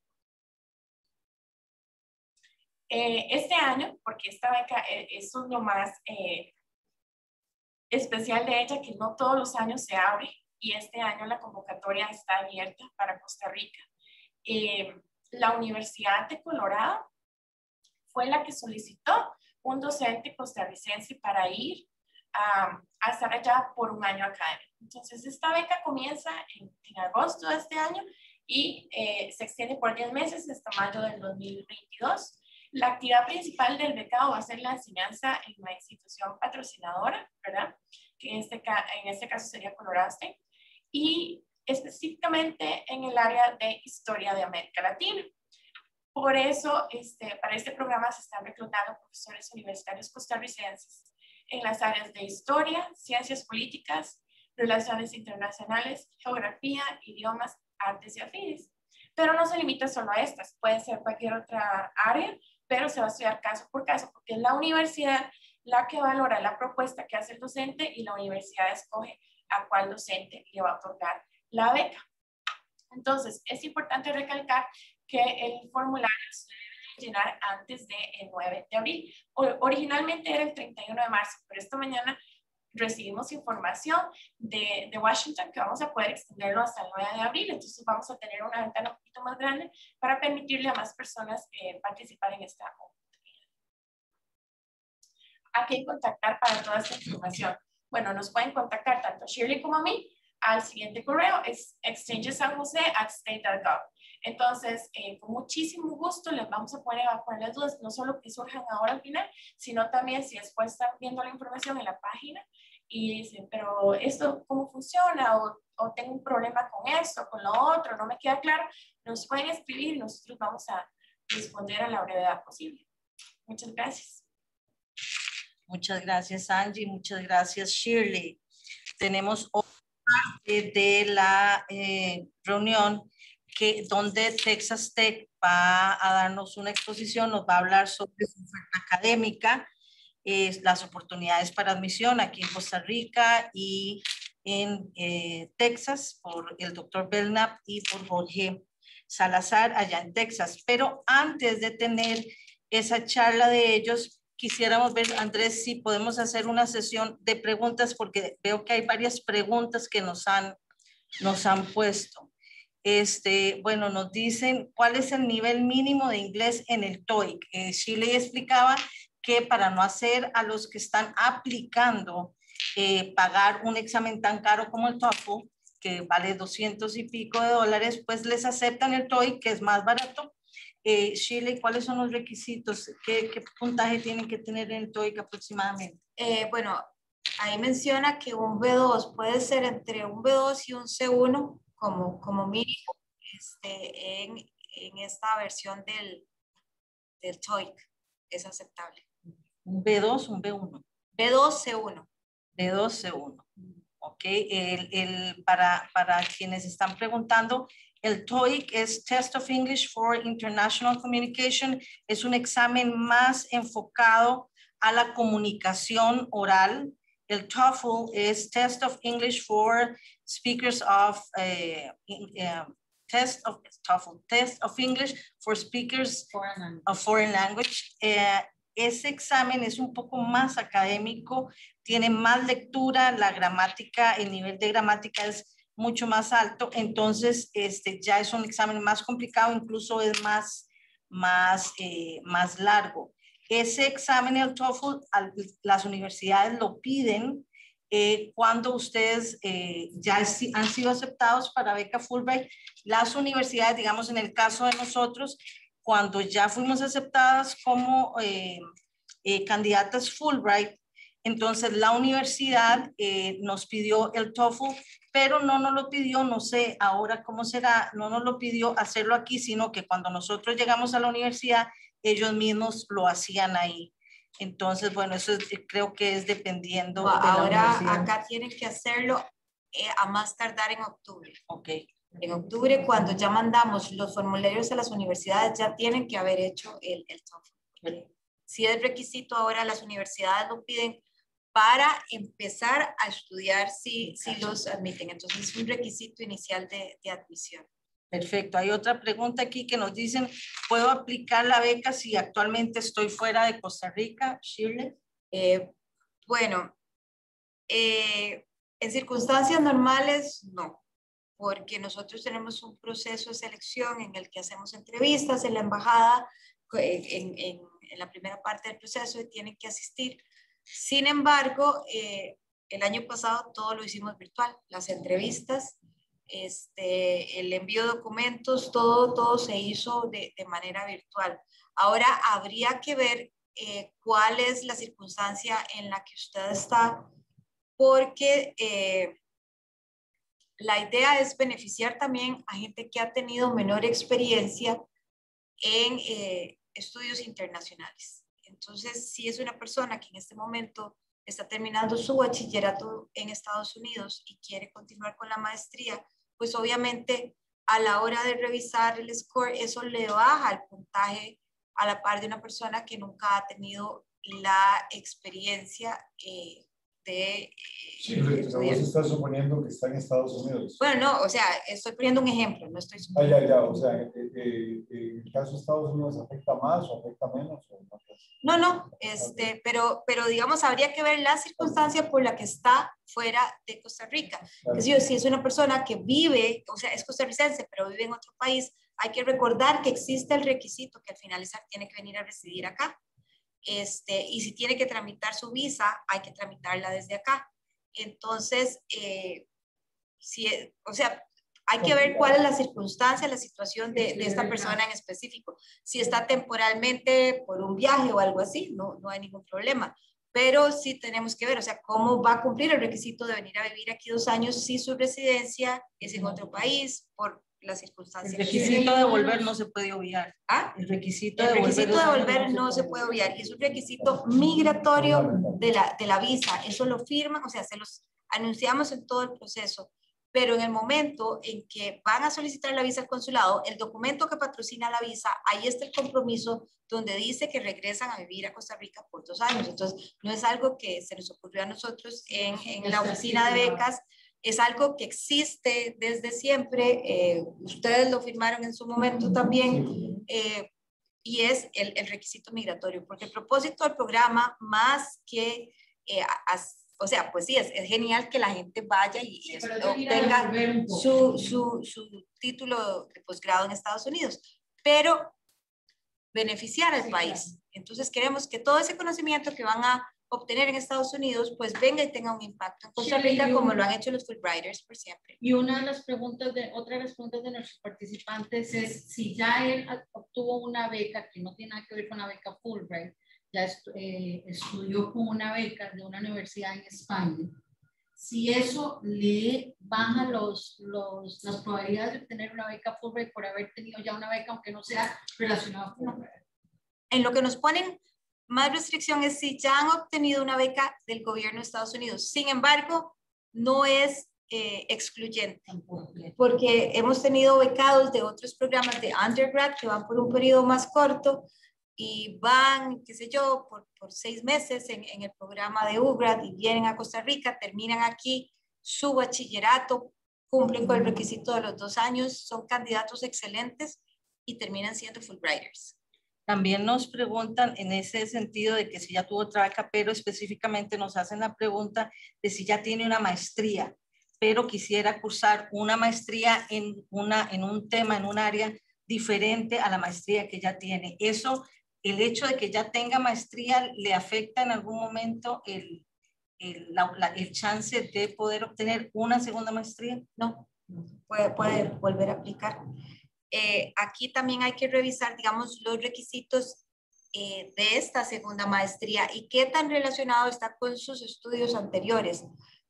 Eh, este año, porque esta beca, eh, eso es lo más eh, especial de ella, que no todos los años se abre, y este año la convocatoria está abierta para Costa Rica. Eh, la Universidad de Colorado fue la que solicitó un docente costarricense para ir a, a estar allá por un año académico. Entonces, esta beca comienza en, en agosto de este año y eh, se extiende por diez meses hasta mayo del dos mil veintidós. La actividad principal del becado va a ser la enseñanza en la institución patrocinadora, ¿verdad? Que en este, en este caso sería Colorado State, y específicamente en el área de historia de América Latina. Por eso, este, para este programa se están reclutando profesores universitarios costarricenses en las áreas de historia, ciencias políticas, relaciones internacionales, geografía, idiomas, artes y afines. Pero no se limita solo a estas, puede ser cualquier otra área, pero se va a estudiar caso por caso, porque es la universidad la que valora la propuesta que hace el docente y la universidad escoge a cuál docente le va a otorgar la beca. Entonces, es importante recalcar que el formulario se debe llenar antes del nueve de abril. O, originalmente era el treinta y uno de marzo, pero esta mañana recibimos información de, de Washington que vamos a poder extenderlo hasta el nueve de abril, entonces vamos a tener una ventana un poquito más grande para permitirle a más personas eh, participar en esta oportunidad. ¿A quién contactar para toda esta información? Bueno, nos pueden contactar tanto a Shirley como a mí al siguiente correo, es exchangesanjose at state punto gov. Entonces, eh, con muchísimo gusto les vamos a poder evacuar las dudas, no solo que surjan ahora al final, sino también si después están viendo la información en la página y dicen, pero esto cómo funciona, o, o tengo un problema con esto, con lo otro, no me queda claro, nos pueden escribir y nosotros vamos a responder a la brevedad posible. Muchas gracias. Muchas gracias, Angie. Muchas gracias, Shirley. Tenemos otra parte de la eh, reunión que, donde Texas Tech va a darnos una exposición, nos va a hablar sobre su oferta académica, eh, las oportunidades para admisión aquí en Costa Rica y en eh, Texas, por el doctor Belknap y por Jorge Salazar allá en Texas. Pero antes de tener esa charla de ellos, quisiéramos ver, Andrés, si podemos hacer una sesión de preguntas, porque veo que hay varias preguntas que nos han, nos han puesto. Este, bueno, nos dicen cuál es el nivel mínimo de inglés en el TOEIC. Eh, Shirley explicaba que para no hacer a los que están aplicando eh, pagar un examen tan caro como el TOEFL, que vale doscientos y pico de dólares, pues les aceptan el TOEIC, que es más barato. Eh, Shirley, ¿cuáles son los requisitos? ¿Qué, qué puntaje tienen que tener en el TOEIC aproximadamente? Eh, bueno, ahí menciona que un B dos puede ser entre un B dos y un C uno como, como mínimo este, en, en esta versión del, del TOEIC. Es aceptable. ¿Un B dos o un B uno? B dos, C uno. B dos, C uno. Ok, el, el, para, para quienes están preguntando, el TOEIC es Test of English for International Communication, es un examen más enfocado a la comunicación oral. El TOEFL es Test of English for Speakers of, uh, uh, Test of, TOEFL, Test of English for Speakers foreign of Foreign Language. Uh, ese examen es un poco más académico, tiene más lectura, la gramática, el nivel de gramática es mucho más alto, entonces este, ya es un examen más complicado, incluso es más, más, eh, más largo. Ese examen, el TOEFL, las universidades lo piden eh, cuando ustedes eh, ya han sido aceptados para beca Fulbright. Las universidades, digamos en el caso de nosotros, cuando ya fuimos aceptadas como eh, eh, candidatas Fulbright, entonces la universidad eh, nos pidió el TOEFL, pero no nos lo pidió, no sé ahora cómo será, no nos lo pidió hacerlo aquí, sino que cuando nosotros llegamos a la universidad, ellos mismos lo hacían ahí. Entonces, bueno, eso es, creo que es dependiendo no, de la ahora universidad. Acá tienen que hacerlo eh, a más tardar en octubre. Ok. En octubre, cuando ya mandamos los formularios a las universidades, ya tienen que haber hecho el, el TOEFL. Si es requisito ahora, las universidades lo piden para empezar a estudiar si, si los admiten. Entonces es un requisito inicial de, de admisión. Perfecto. Hay otra pregunta aquí que nos dicen, ¿puedo aplicar la beca si actualmente estoy fuera de Costa Rica, Shirley? Eh, bueno, eh, en circunstancias normales, no, porque nosotros tenemos un proceso de selección en el que hacemos entrevistas en la embajada, en, en, en la primera parte del proceso y tienen que asistir. Sin embargo, eh, el año pasado todo lo hicimos virtual, las entrevistas, este, el envío de documentos, todo, todo se hizo de, de manera virtual. Ahora habría que ver eh, cuál es la circunstancia en la que usted está, porque eh, la idea es beneficiar también a gente que ha tenido menor experiencia en eh, estudios internacionales. Entonces, si es una persona que en este momento está terminando su bachillerato en Estados Unidos y quiere continuar con la maestría, pues obviamente a la hora de revisar el score, eso le baja el puntaje a la par de una persona que nunca ha tenido la experiencia eh, de... Eh, sí, pero vos estás suponiendo que está en Estados Unidos. Bueno, no, o sea, estoy poniendo un ejemplo, no estoy suponiendo. Ah, ya, ya, o sea, eh, eh, ¿en el caso de Estados Unidos afecta más o afecta menos? O no? No, no, este, okay. pero, pero digamos, habría que ver la circunstancia por la que está fuera de Costa Rica. Claro. Es decir, si es una persona que vive, o sea, es costarricense, pero vive en otro país, hay que recordar que existe el requisito que al finalizar tiene que venir a residir acá. Este, y si tiene que tramitar su visa, hay que tramitarla desde acá. Entonces, eh, si, o sea, hay que ver cuál es la circunstancia, la situación de, de esta persona en específico. Si está temporalmente por un viaje o algo así, no, no hay ningún problema. Pero sí tenemos que ver, o sea, cómo va a cumplir el requisito de venir a vivir aquí dos años si su residencia es en otro país por las circunstancias. El requisito de volver no se puede obviar. ¿Ah? El requisito, el de, requisito volver de volver no se puede obviar. Y es un requisito migratorio de la, de la visa. Eso lo firman, o sea, se los anunciamos en todo el proceso. Pero en el momento en que van a solicitar la visa al consulado, el documento que patrocina la visa, ahí está el compromiso donde dice que regresan a vivir a Costa Rica por dos años. Entonces, no es algo que se nos ocurrió a nosotros en, en la oficina de becas, es algo que existe desde siempre. Eh, ustedes lo firmaron en su momento también, eh, y es el, el requisito migratorio, porque el propósito del programa, más que eh, as, o sea, pues sí, es, es genial que la gente vaya y, y sí, obtenga su, su, su título de posgrado en Estados Unidos, pero beneficiar al sí, país. Claro. Entonces queremos que todo ese conocimiento que van a obtener en Estados Unidos, pues venga y tenga un impacto en Costa Rica, sí, como lo han hecho los Fulbrighters por siempre. Y una de las preguntas, de, otra de las preguntas de nuestros participantes es si ya él obtuvo una beca, que no tiene nada que ver con la beca Fulbright, ya est eh, estudió con una beca de una universidad en España, si eso le baja los, los, las probabilidades de obtener una beca Fulbright por haber tenido ya una beca, aunque no sea relacionada con Fulbright. En lo que nos ponen más restricción es si ya han obtenido una beca del gobierno de Estados Unidos. Sin embargo, no es eh, excluyente, porque hemos tenido becados de otros programas de undergrad que van por un periodo más corto y van, qué sé yo, por, por seis meses en, en el programa de U grad y vienen a Costa Rica, terminan aquí su bachillerato, cumplen con el requisito de los dos años, son candidatos excelentes y terminan siendo Fulbrighters. También nos preguntan en ese sentido de que si ya tuvo otra beca, pero específicamente nos hacen la pregunta de si ya tiene una maestría, pero quisiera cursar una maestría en, una, en un tema, en un área diferente a la maestría que ya tiene. Eso, el hecho de que ya tenga maestría, ¿le afecta en algún momento el, el, la, la, el chance de poder obtener una segunda maestría? No, puede, puede volver a aplicar. Eh, aquí también hay que revisar, digamos, los requisitos eh, de esta segunda maestría y qué tan relacionado está con sus estudios anteriores,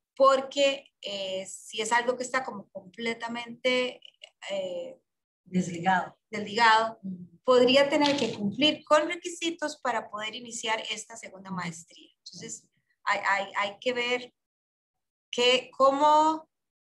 porque eh, si es algo que está como completamente eh, desligado, desligado, podría tener que cumplir con requisitos para poder iniciar esta segunda maestría. Entonces, hay, hay, hay que ver que, cómo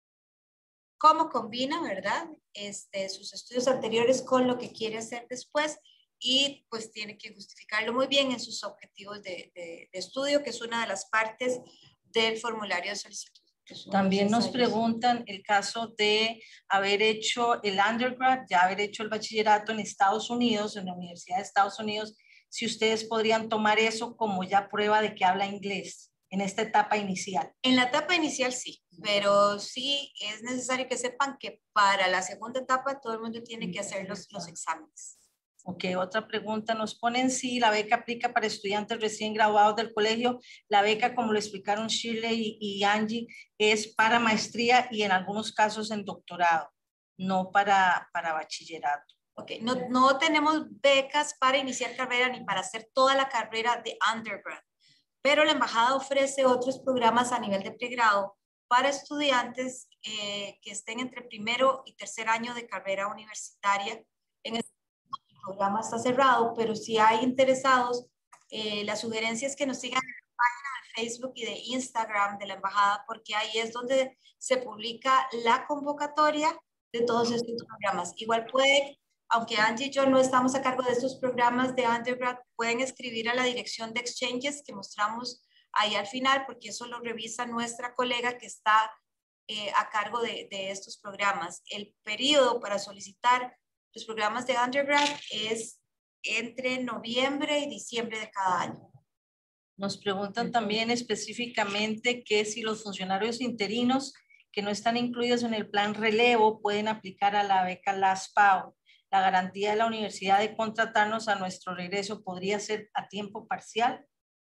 cómo combina, ¿verdad? Este, sus estudios anteriores con lo que quiere hacer después y pues tiene que justificarlo muy bien en sus objetivos de, de, de estudio, que es una de las partes del formulario de solicitud. También nos preguntan el caso de haber hecho el undergrad, ya haber hecho el bachillerato en Estados Unidos, en la Universidad de Estados Unidos, si ustedes podrían tomar eso como ya prueba de que habla inglés en esta etapa inicial. En la etapa inicial sí, pero sí es necesario que sepan que para la segunda etapa todo el mundo tiene que hacer los, los exámenes. Ok, otra pregunta, nos ponen si la beca aplica para estudiantes recién graduados del colegio. La beca, como lo explicaron Shirley y, y Angie, es para maestría y en algunos casos en doctorado, no para, para bachillerato. Ok, no, no tenemos becas para iniciar carrera ni para hacer toda la carrera de undergrad, pero la embajada ofrece otros programas a nivel de pregrado para estudiantes eh, que estén entre primero y tercer año de carrera universitaria. En este el programa está cerrado, pero si hay interesados, eh, la sugerencia es que nos sigan en la página de Facebook y de Instagram de la embajada, porque ahí es donde se publica la convocatoria de todos estos programas. Igual puede, aunque Angie y yo no estamos a cargo de estos programas de undergrad, pueden escribir a la dirección de exchanges que mostramos ahí al final, porque eso lo revisa nuestra colega que está eh, a cargo de, de estos programas. El periodo para solicitar los programas de undergrad es entre noviembre y diciembre de cada año. Nos preguntan también específicamente que si los funcionarios interinos que no están incluidos en el plan relevo pueden aplicar a la beca LASPAO. La garantía de la universidad de contratarnos a nuestro regreso podría ser a tiempo parcial.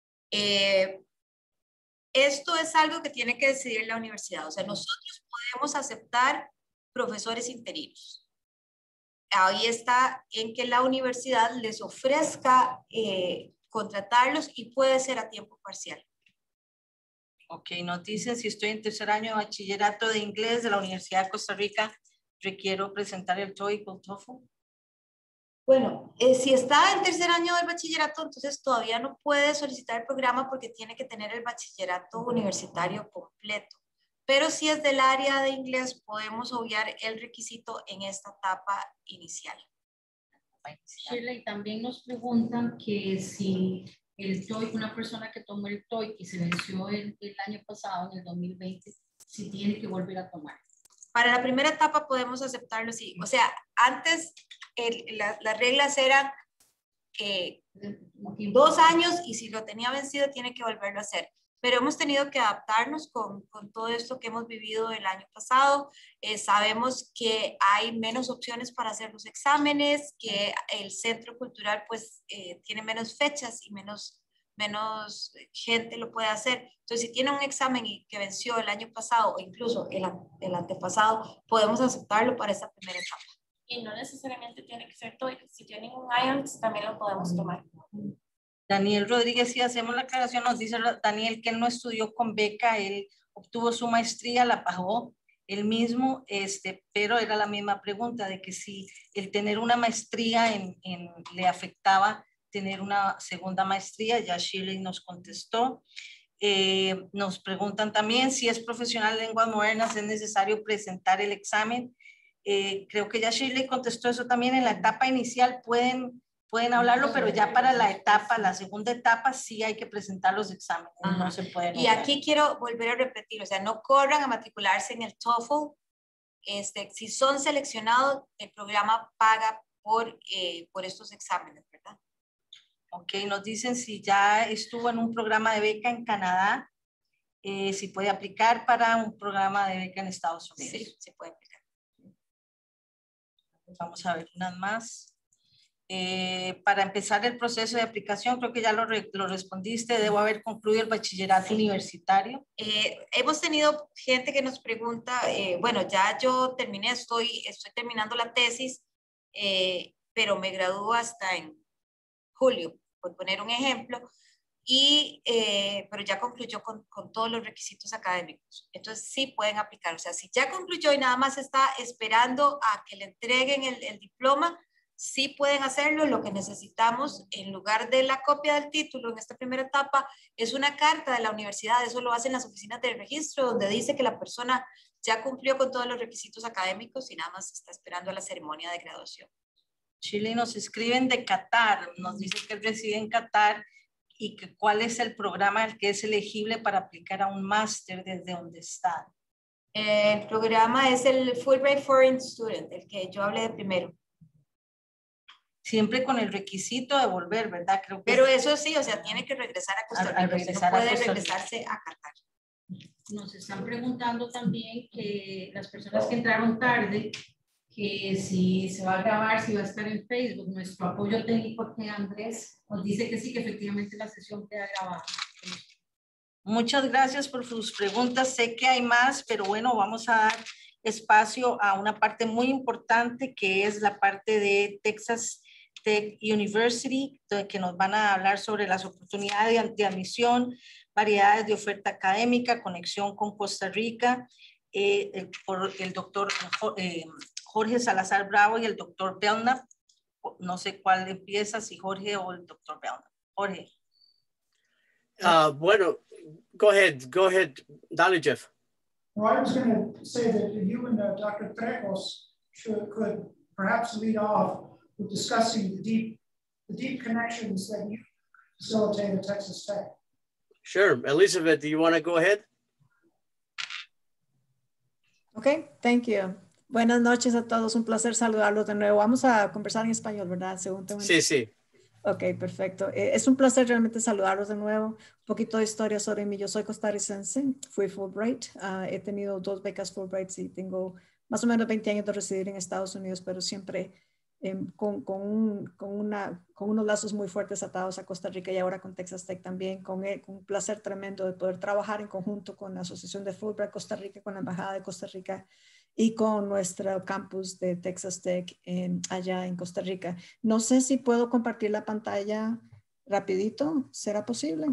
Eh, esto es algo que tiene que decidir la universidad. O sea, nosotros podemos aceptar profesores interinos. Ahí está en que la universidad les ofrezca eh, contratarlos y puede ser a tiempo parcial. Ok, nos dicen si estoy en tercer año de bachillerato de inglés de la Universidad de Costa Rica, requiero presentar el TOEIC o TOEFL. Bueno, eh, si está en tercer año del bachillerato, entonces todavía no puede solicitar el programa porque tiene que tener el bachillerato universitario completo. Pero si es del área de inglés, podemos obviar el requisito en esta etapa inicial. Shirley, también nos preguntan que si el TOEIC, una persona que tomó el TOEIC y se venció el, el año pasado, en el dos mil veinte, si tiene que volver a tomar. Para la primera etapa podemos aceptarlo, sí. O sea, antes el, la, las reglas eran eh, dos años y si lo tenía vencido tiene que volverlo a hacer. Pero hemos tenido que adaptarnos con, con todo esto que hemos vivido el año pasado. Eh, sabemos que hay menos opciones para hacer los exámenes, que el centro cultural pues eh, tiene menos fechas y menos, menos gente lo puede hacer. Entonces, si tiene un examen y que venció el año pasado o incluso el, el antepasado, podemos aceptarlo para esta primera etapa. Y no necesariamente tiene que ser TOEIC. Si tienen un I E L T S, también lo podemos tomar. Daniel Rodríguez, si hacemos la aclaración, nos dice Daniel que él no estudió con beca, él obtuvo su maestría, la pagó él mismo, este, pero era la misma pregunta de que si el tener una maestría en, en, le afectaba tener una segunda maestría, ya Shirley nos contestó. Eh, nos preguntan también si es profesional de lenguas modernas, es necesario presentar el examen. Eh, creo que ya Shirley contestó eso también en la etapa inicial, pueden... Pueden hablarlo, pero ya para la etapa, la segunda etapa, sí hay que presentar los exámenes. Ajá. No se pueden. Y aquí quiero volver a repetir, o sea, no corran a matricularse en el TOEFL. Este, si son seleccionados, el programa paga por, eh, por estos exámenes, ¿verdad? Ok, nos dicen si ya estuvo en un programa de beca en Canadá, eh, si puede aplicar para un programa de beca en Estados Unidos. Sí, se puede aplicar. Vamos a ver unas más. Eh, para empezar el proceso de aplicación, creo que ya lo, re, lo respondiste, debo haber concluido el bachillerato universitario. Eh, hemos tenido gente que nos pregunta, eh, bueno, ya yo terminé, estoy, estoy terminando la tesis, eh, pero me gradúo hasta en julio, por poner un ejemplo, y, eh, pero ya concluyó con, con todos los requisitos académicos. Entonces sí pueden aplicar, o sea, si ya concluyó y nada más está esperando a que le entreguen el, el diploma, sí pueden hacerlo. Lo que necesitamos en lugar de la copia del título en esta primera etapa es una carta de la universidad. Eso lo hacen las oficinas de registro donde dice que la persona ya cumplió con todos los requisitos académicos y nada más está esperando a la ceremonia de graduación. Chile nos escriben de Qatar, nos dice que él reside en Qatar y que cuál es el programa al que es elegible para aplicar a un máster desde donde está. El programa es el Fulbright Foreign Student, el que yo hablé de primero. Siempre con el requisito de volver, ¿verdad? Creo que Pero eso sí, o sea, tiene que regresar a Costa Rica, a, a regresar no puede a Costa Rica. regresarse a Qatar. Nos están preguntando también que las personas que entraron tarde, que si se va a grabar, si va a estar en Facebook. Nuestro apoyo técnico aquí, Andrés, nos dice que sí, que efectivamente la sesión queda grabada. Muchas gracias por sus preguntas. Sé que hay más, pero bueno, vamos a dar espacio a una parte muy importante que es la parte de Texas Tech University, que nos van a hablar sobre las oportunidades de admisión, variedades de oferta académica, conexión con Costa Rica, eh, el, por el doctor eh, Jorge Salazar Bravo y el doctor Belknap. No sé cuál empieza, si Jorge o el doctor Belknap. Jorge. Uh, bueno, go ahead, go ahead. Dale, Jeff. Well, I was going to say that you and uh, Doctor Trejos should, could perhaps lead off with discussing the deep, the deep connections that you facilitate at Texas Tech. Sure. Elizabeth, do you want to go ahead? Okay, thank you. Buenas noches a todos, un placer saludarlos de nuevo. Vamos a conversar en español, ¿verdad? Según tengo Sí, sí. Ok, perfecto. Eh, es un placer realmente saludarlos de nuevo. Un poquito de historia sobre mí. Yo soy costarricense, fui Fulbright. Uh, he tenido dos becas Fulbright y tengo más o menos veinte años de residir en Estados Unidos, pero siempre eh, con, con, un, con, una, con unos lazos muy fuertes atados a Costa Rica y ahora con Texas Tech también, con, el, con un placer tremendo de poder trabajar en conjunto con la Asociación de Fulbright Costa Rica, con la Embajada de Costa Rica y con nuestro campus de Texas Tech en, allá en Costa Rica. No sé si puedo compartir la pantalla rapidito. ¿Será posible?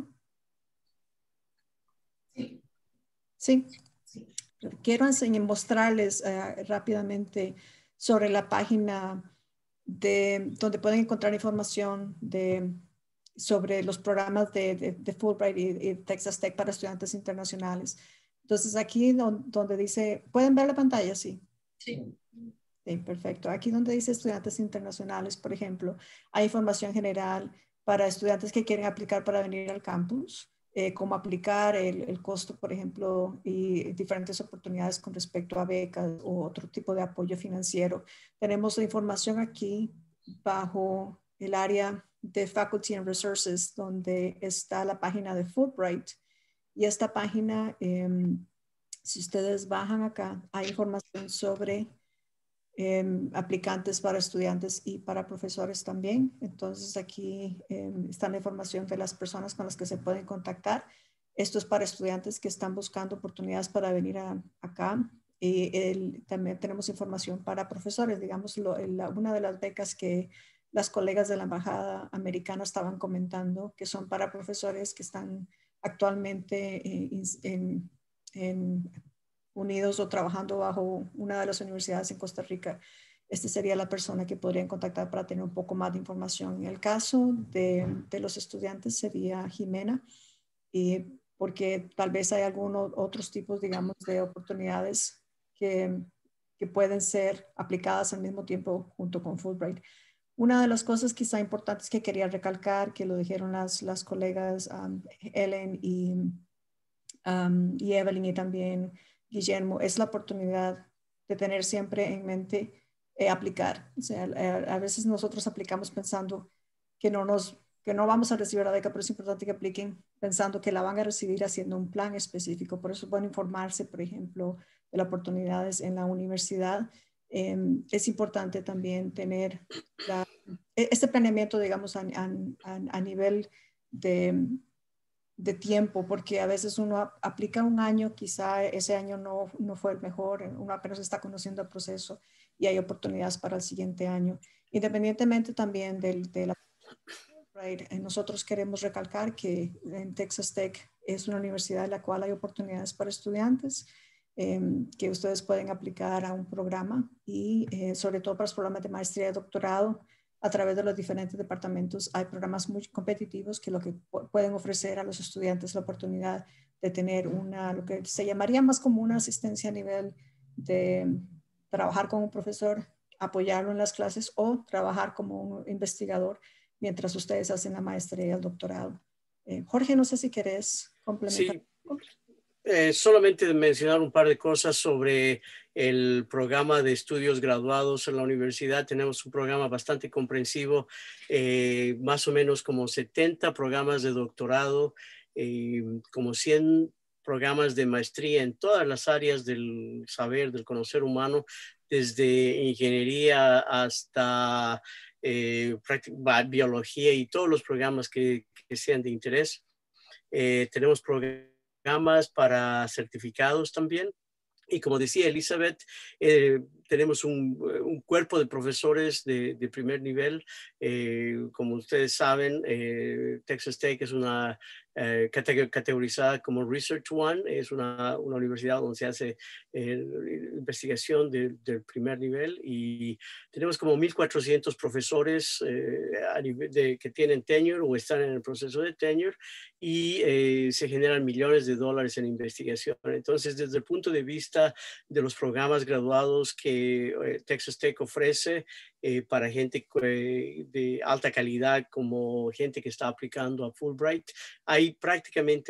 Sí. Sí. Sí. Quiero enseñar, mostrarles uh, rápidamente sobre la página de, donde pueden encontrar información de, sobre los programas de, de, de Fulbright y, y Texas Tech para estudiantes internacionales. Entonces aquí donde dice, ¿pueden ver la pantalla? Sí. Sí. Sí, perfecto. Aquí donde dice estudiantes internacionales, por ejemplo, hay información general para estudiantes que quieren aplicar para venir al campus, eh, cómo aplicar, el, el costo, por ejemplo, y diferentes oportunidades con respecto a becas o otro tipo de apoyo financiero. Tenemos la información aquí bajo el área de Faculty and Resources, donde está la página de Fulbright. Y esta página, eh, si ustedes bajan acá, hay información sobre eh, aplicantes para estudiantes y para profesores también. Entonces aquí eh, está la información de las personas con las que se pueden contactar. Esto es para estudiantes que están buscando oportunidades para venir a, acá. Y el, también tenemos información para profesores. Digamos, lo, la, una de las becas que las colegas de la Embajada Americana estaban comentando, que son para profesores que están actualmente en, en, en unidos o trabajando bajo una de las universidades en Costa Rica. Este sería la persona que podrían contactar para tener un poco más de información. En el caso de, de los estudiantes sería Jimena, y porque tal vez hay algunos otros tipos, digamos, de oportunidades que, que pueden ser aplicadas al mismo tiempo junto con Fulbright. Una de las cosas quizá importantes que quería recalcar, que lo dijeron las, las colegas um, Ellen y, um, y Evelyn y también Guillermo, es la oportunidad de tener siempre en mente eh, aplicar. O sea, a, a veces nosotros aplicamos pensando que no, nos, que no vamos a recibir la beca, pero es importante que apliquen pensando que la van a recibir haciendo un plan específico. Por eso pueden informarse, por ejemplo, de las oportunidades en la universidad. Eh, es importante también tener la, este planeamiento, digamos, a, a, a nivel de, de tiempo, porque a veces uno aplica un año, quizá ese año no, no fue el mejor, uno apenas está conociendo el proceso y hay oportunidades para el siguiente año. Independientemente también del, de la... Right, nosotros queremos recalcar que en Texas Tech es una universidad en la cual hay oportunidades para estudiantes, eh, que ustedes pueden aplicar a un programa y eh, sobre todo para los programas de maestría y doctorado a través de los diferentes departamentos hay programas muy competitivos que lo que pueden ofrecer a los estudiantes la oportunidad de tener una, lo que se llamaría más como una asistencia a nivel de trabajar con un profesor, apoyarlo en las clases o trabajar como un investigador mientras ustedes hacen la maestría y el doctorado. Eh, Jorge, no sé si querés complementar. Sí, eh, solamente mencionar un par de cosas sobre el programa de estudios graduados en la universidad. Tenemos un programa bastante comprensivo, eh, más o menos como setenta programas de doctorado, eh, como cien programas de maestría en todas las áreas del saber, del conocer humano, desde ingeniería hasta eh, biología y todos los programas que, que sean de interés. Eh, tenemos programas para certificados también. Y como decía Elizabeth, eh, tenemos un, un, cuerpo de profesores de, de primer nivel. Eh, como ustedes saben, eh, Texas Tech es una eh, categorizada como Research One, es una, una universidad donde se hace eh, investigación del de primer nivel, y tenemos como mil cuatrocientos profesores eh, a nivel de, que tienen tenure o están en el proceso de tenure, y eh, se generan millones de dólares en investigación. Entonces, desde el punto de vista de los programas graduados que eh, Texas Tech ofrece eh, para gente eh, de alta calidad, como gente que está aplicando a Fulbright, hay prácticamente...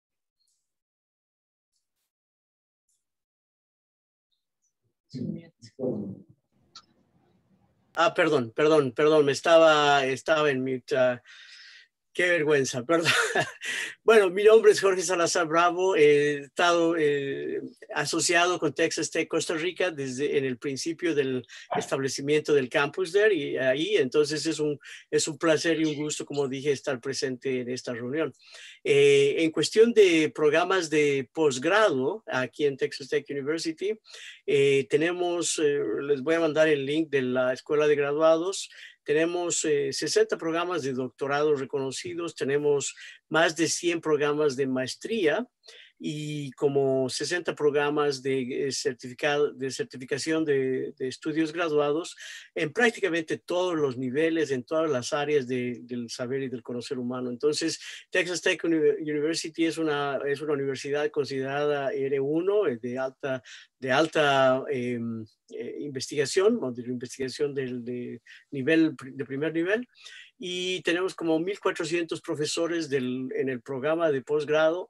Ah, perdón, perdón, perdón, me estaba, estaba en mute. Uh, Qué vergüenza, perdón. Bueno, mi nombre es Jorge Salazar Bravo. He estado eh, asociado con Texas Tech Costa Rica desde en el principio del establecimiento del campus there y ahí. Entonces es un, es un placer y un gusto, como dije, estar presente en esta reunión. Eh, en cuestión de programas de posgrado aquí en Texas Tech University, eh, tenemos, eh, les voy a mandar el link de la Escuela de Graduados. Tenemos eh, sesenta programas de doctorado reconocidos, tenemos más de cien programas de maestría y como sesenta programas de, certificado, de certificación de, de estudios graduados en prácticamente todos los niveles, en todas las áreas de, del saber y del conocer humano. Entonces, Texas Tech University es una, es una universidad considerada R uno, de alta, de alta eh, eh, investigación, o de investigación del de nivel, de primer nivel. Y tenemos como mil cuatrocientos profesores del, en el programa de posgrado.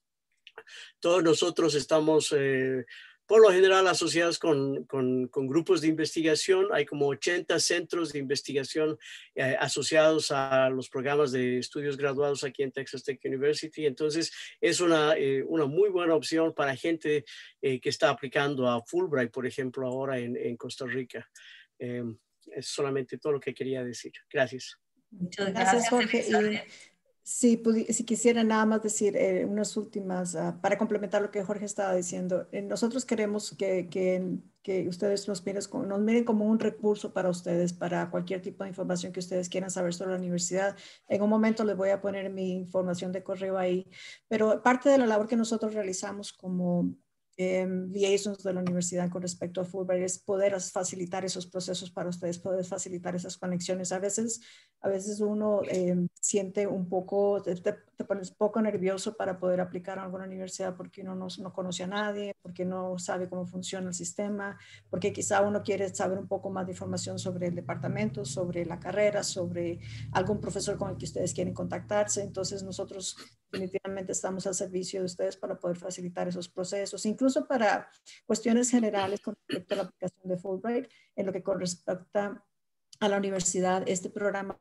Todos nosotros estamos, eh, por lo general, asociados con, con, con grupos de investigación. Hay como ochenta centros de investigación eh, asociados a los programas de estudios graduados aquí en Texas Tech University. Entonces, es una, eh, una muy buena opción para gente eh, que está aplicando a Fulbright, por ejemplo, ahora en, en Costa Rica. Eh, es solamente todo lo que quería decir. Gracias. Muchas Gracias, gracias, Jorge. Elizabeth. Y si, si quisiera nada más decir eh, unas últimas, uh, para complementar lo que Jorge estaba diciendo, eh, nosotros queremos que, que, que ustedes nos miren, nos miren como un recurso para ustedes, para cualquier tipo de información que ustedes quieran saber sobre la universidad. En un momento les voy a poner mi información de correo ahí, pero parte de la labor que nosotros realizamos como Eh, liaisons de la universidad con respecto a Fulbright es poder facilitar esos procesos para ustedes, poder facilitar esas conexiones. A veces, a veces uno eh, siente un poco, te, te pones un poco nervioso para poder aplicar a alguna universidad porque uno no, no conoce a nadie, porque no sabe cómo funciona el sistema, porque quizá uno quiere saber un poco más de información sobre el departamento, sobre la carrera, sobre algún profesor con el que ustedes quieren contactarse. Entonces nosotros definitivamente estamos al servicio de ustedes para poder facilitar esos procesos, incluso para cuestiones generales con respecto a la aplicación de Fulbright, en lo que con respecto a la universidad. Este programa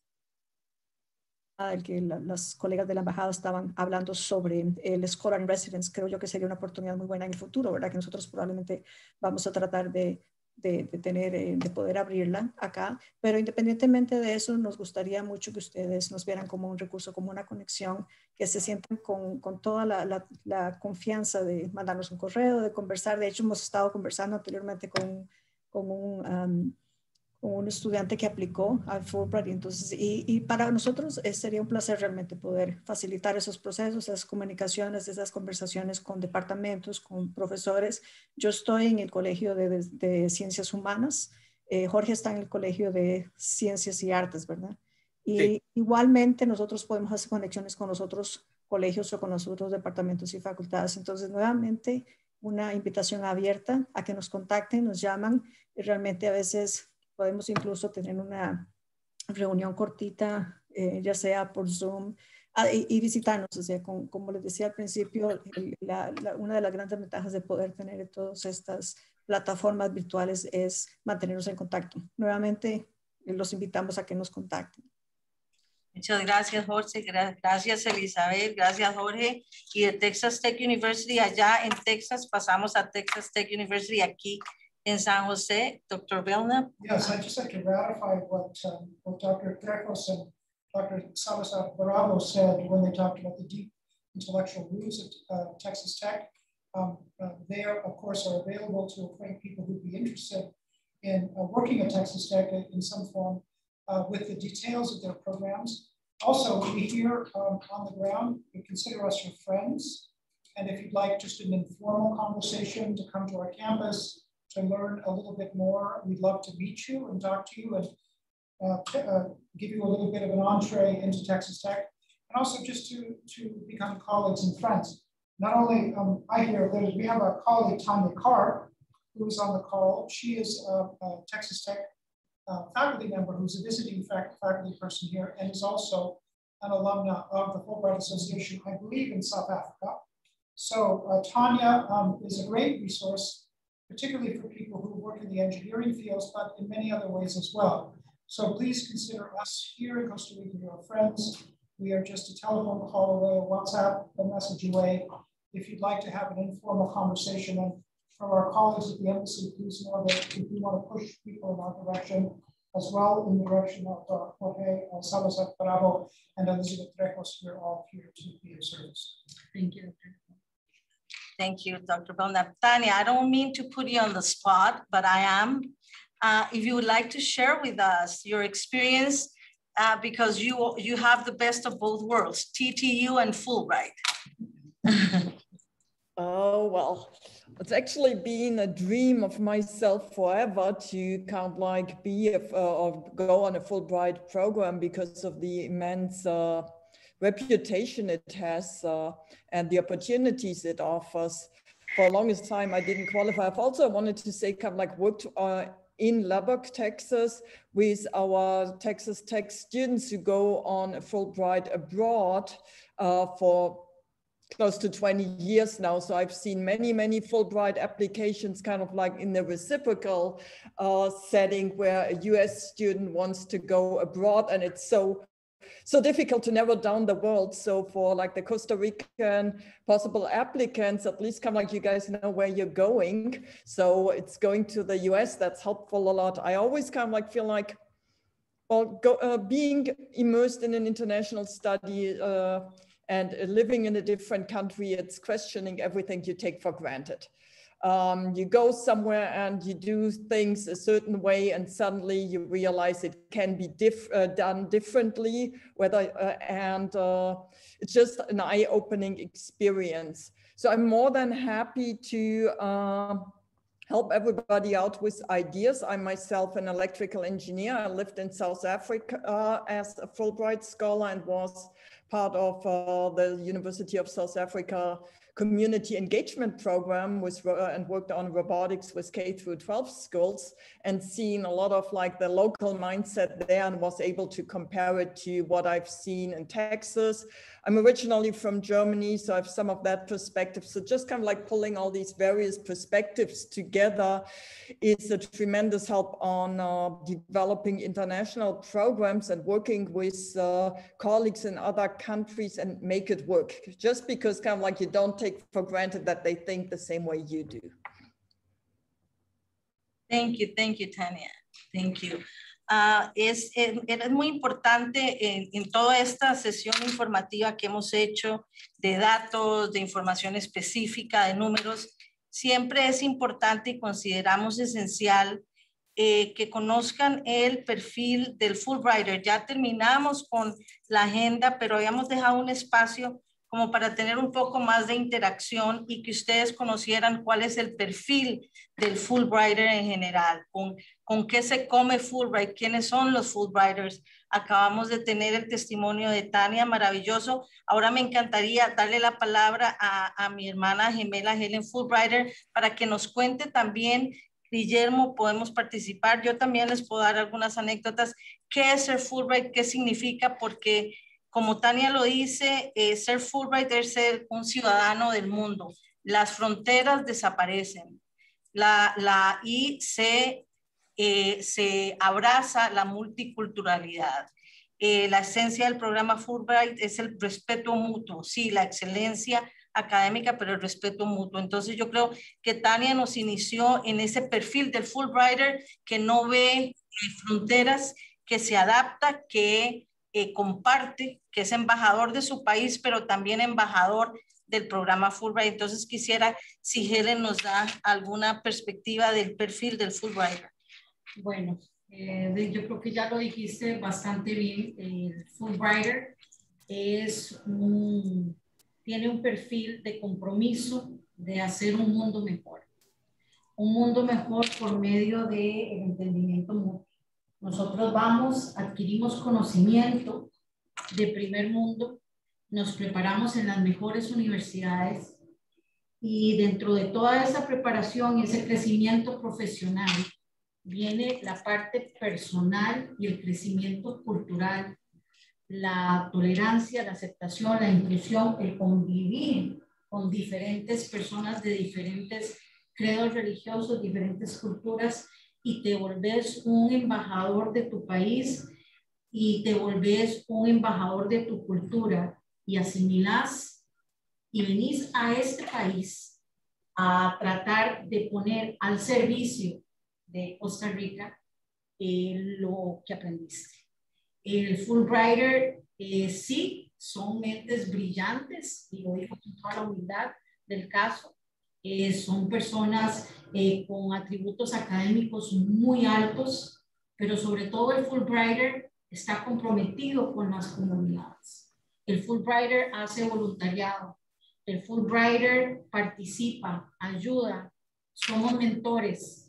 del que la, las colegas de la embajada estaban hablando sobre el Scholar in Residence, creo yo que sería una oportunidad muy buena en el futuro, ¿verdad? Que nosotros probablemente vamos a tratar de De, de, tener, de poder abrirla acá, pero independientemente de eso, nos gustaría mucho que ustedes nos vieran como un recurso, como una conexión, que se sientan con, con toda la, la, la confianza de mandarnos un correo, de conversar. De hecho, hemos estado conversando anteriormente con, con un... Um, un estudiante que aplicó al Fulbright, entonces, y, y para nosotros eh, sería un placer realmente poder facilitar esos procesos, esas comunicaciones, esas conversaciones con departamentos, con profesores. Yo estoy en el Colegio de, de, de Ciencias Humanas, eh, Jorge está en el Colegio de Ciencias y Artes, ¿verdad? Y sí, igualmente nosotros podemos hacer conexiones con los otros colegios o con los otros departamentos y facultades. Entonces, nuevamente, una invitación abierta a que nos contacten, nos llaman, y realmente a veces podemos incluso tener una reunión cortita, eh, ya sea por Zoom, ah, y, y visitarnos. O sea, con, como les decía al principio, el, la, la, una de las grandes ventajas de poder tener todas estas plataformas virtuales es mantenernos en contacto. Nuevamente, los invitamos a que nos contacten. Muchas gracias, Jorge. Gracias, Elizabeth. Gracias, Jorge. Y de Texas Tech University, allá en Texas, pasamos a Texas Tech University aquí en San Jose. Doctor Belknap. Yes, I'd just like to ratify what, um, what Doctor Trejos and Doctor Salazar Bravo said when they talked about the deep intellectual roots at uh, Texas Tech. Um, uh, they, are, of course, are available to acquaint people who'd be interested in uh, working at Texas Tech in some form uh, with the details of their programs. Also, we here um, on the ground, you consider us your friends. And if you'd like just an informal conversation to come to our campus to learn a little bit more, we'd love to meet you and talk to you and uh, uh, give you a little bit of an entree into Texas Tech. And also just to, to become colleagues and friends. Not only, um, I hear there's, we have a colleague, Tanya Carr, who's on the call. She is a, a Texas Tech uh, faculty member who's a visiting fac faculty person here and is also an alumna of the Fulbright Association, I believe in South Africa. So uh, Tanya um, is a great resource, particularly for people who work in the engineering fields, but in many other ways as well. So please consider us here in Costa Rica your friends. We are just a telephone call away, a WhatsApp, a message away. If you'd like to have an informal conversation, and from our colleagues at the embassy, please know that if you want to push people in our direction, as well in the direction of uh, Jorge uh, Salazar Bravo and Elizabeth Trejos, we're all here to be of service. Thank you. Thank you, Doctor Belknap. Tanya, I don't mean to put you on the spot, but I am. Uh, if you would like to share with us your experience, uh, because you, you have the best of both worlds, T T U and Fulbright. Oh, well, it's actually been a dream of myself forever to kind of like be a, uh, or go on a Fulbright program because of the immense uh, reputation it has uh, and the opportunities it offers. For the longest time, I didn't qualify. I've also wanted to say kind of like worked uh, in Lubbock, Texas, with our Texas Tech students who go on a Fulbright abroad uh, for close to twenty years now. So I've seen many, many Fulbright applications kind of like in the reciprocal uh, setting where a U S student wants to go abroad, and it's so so difficult to narrow down the world. So for like the Costa Rican possible applicants, at least kind of like you guys know where you're going. So it's going to the U S, that's helpful a lot. I always kind of like feel like, well, go, uh, being immersed in an international study uh, and living in a different country, it's questioning everything you take for granted. Um, you go somewhere and you do things a certain way, and suddenly you realize it can be diff uh, done differently. Whether uh, and uh, it's just an eye-opening experience. So I'm more than happy to uh, help everybody out with ideas. I'm myself an electrical engineer. I lived in South Africa uh, as a Fulbright scholar and was part of uh, the University of South Africa community engagement program with, uh, and worked on robotics with K through twelve schools, and seen a lot of like the local mindset there, and was able to compare it to what I've seen in Texas. I'm originally from Germany, so I have some of that perspective. So just kind of like pulling all these various perspectives together is a tremendous help on uh, developing international programs and working with uh, colleagues in other countries and make it work. Just because kind of like you don't take for granted that they think the same way you do. Thank you, thank you, Tanya. Thank you. Uh, es, es, es muy importante en, en toda esta sesión informativa que hemos hecho de datos, de información específica, de números. Siempre es importante y consideramos esencial eh, que conozcan el perfil del Fulbrighter. Ya terminamos con la agenda, pero habíamos dejado un espacio como para tener un poco más de interacción y que ustedes conocieran cuál es el perfil del Fulbrighter en general, con, con qué se come Fulbright, quiénes son los Fulbrighters. Acabamos de tener el testimonio de Tania, maravilloso. Ahora me encantaría darle la palabra a, a mi hermana gemela Helen Fulbrighter para que nos cuente también. Guillermo, podemos participar. Yo también les puedo dar algunas anécdotas. ¿Qué es ser Fulbright? ¿Qué significa? Porque como Tania lo dice, eh, ser Fulbright es ser un ciudadano del mundo. Las fronteras desaparecen la, la, y se, eh, se abraza la multiculturalidad. Eh, la esencia del programa Fulbright es el respeto mutuo, sí, la excelencia académica, pero el respeto mutuo. Entonces yo creo que Tania nos inició en ese perfil del Fulbrighter que no ve eh, fronteras, que se adapta, que eh, comparte, que es embajador de su país, pero también embajador del programa Fulbright. Entonces quisiera si Helen nos da alguna perspectiva del perfil del Fulbrighter. Bueno, eh, yo creo que ya lo dijiste bastante bien. El Fulbrighter es un, tiene un perfil de compromiso de hacer un mundo mejor. Un mundo mejor por medio del entendimiento mutuo. Nosotros vamos, adquirimos conocimiento de primer mundo, nos preparamos en las mejores universidades y dentro de toda esa preparación y ese crecimiento profesional viene la parte personal y el crecimiento cultural, la tolerancia, la aceptación, la inclusión, el convivir con diferentes personas de diferentes credos religiosos, diferentes culturas, y te volvés un embajador de tu país y te volvés un embajador de tu cultura y asimilás y venís a este país a tratar de poner al servicio de Costa Rica eh, lo que aprendiste. El Fulbrighter eh, sí son mentes brillantes, y lo digo con toda la humildad del caso. Eh, son personas eh, con atributos académicos muy altos, pero sobre todo el Fulbrighter está comprometido con las comunidades. El Fulbrighter hace voluntariado, el Fulbrighter participa, ayuda, somos mentores,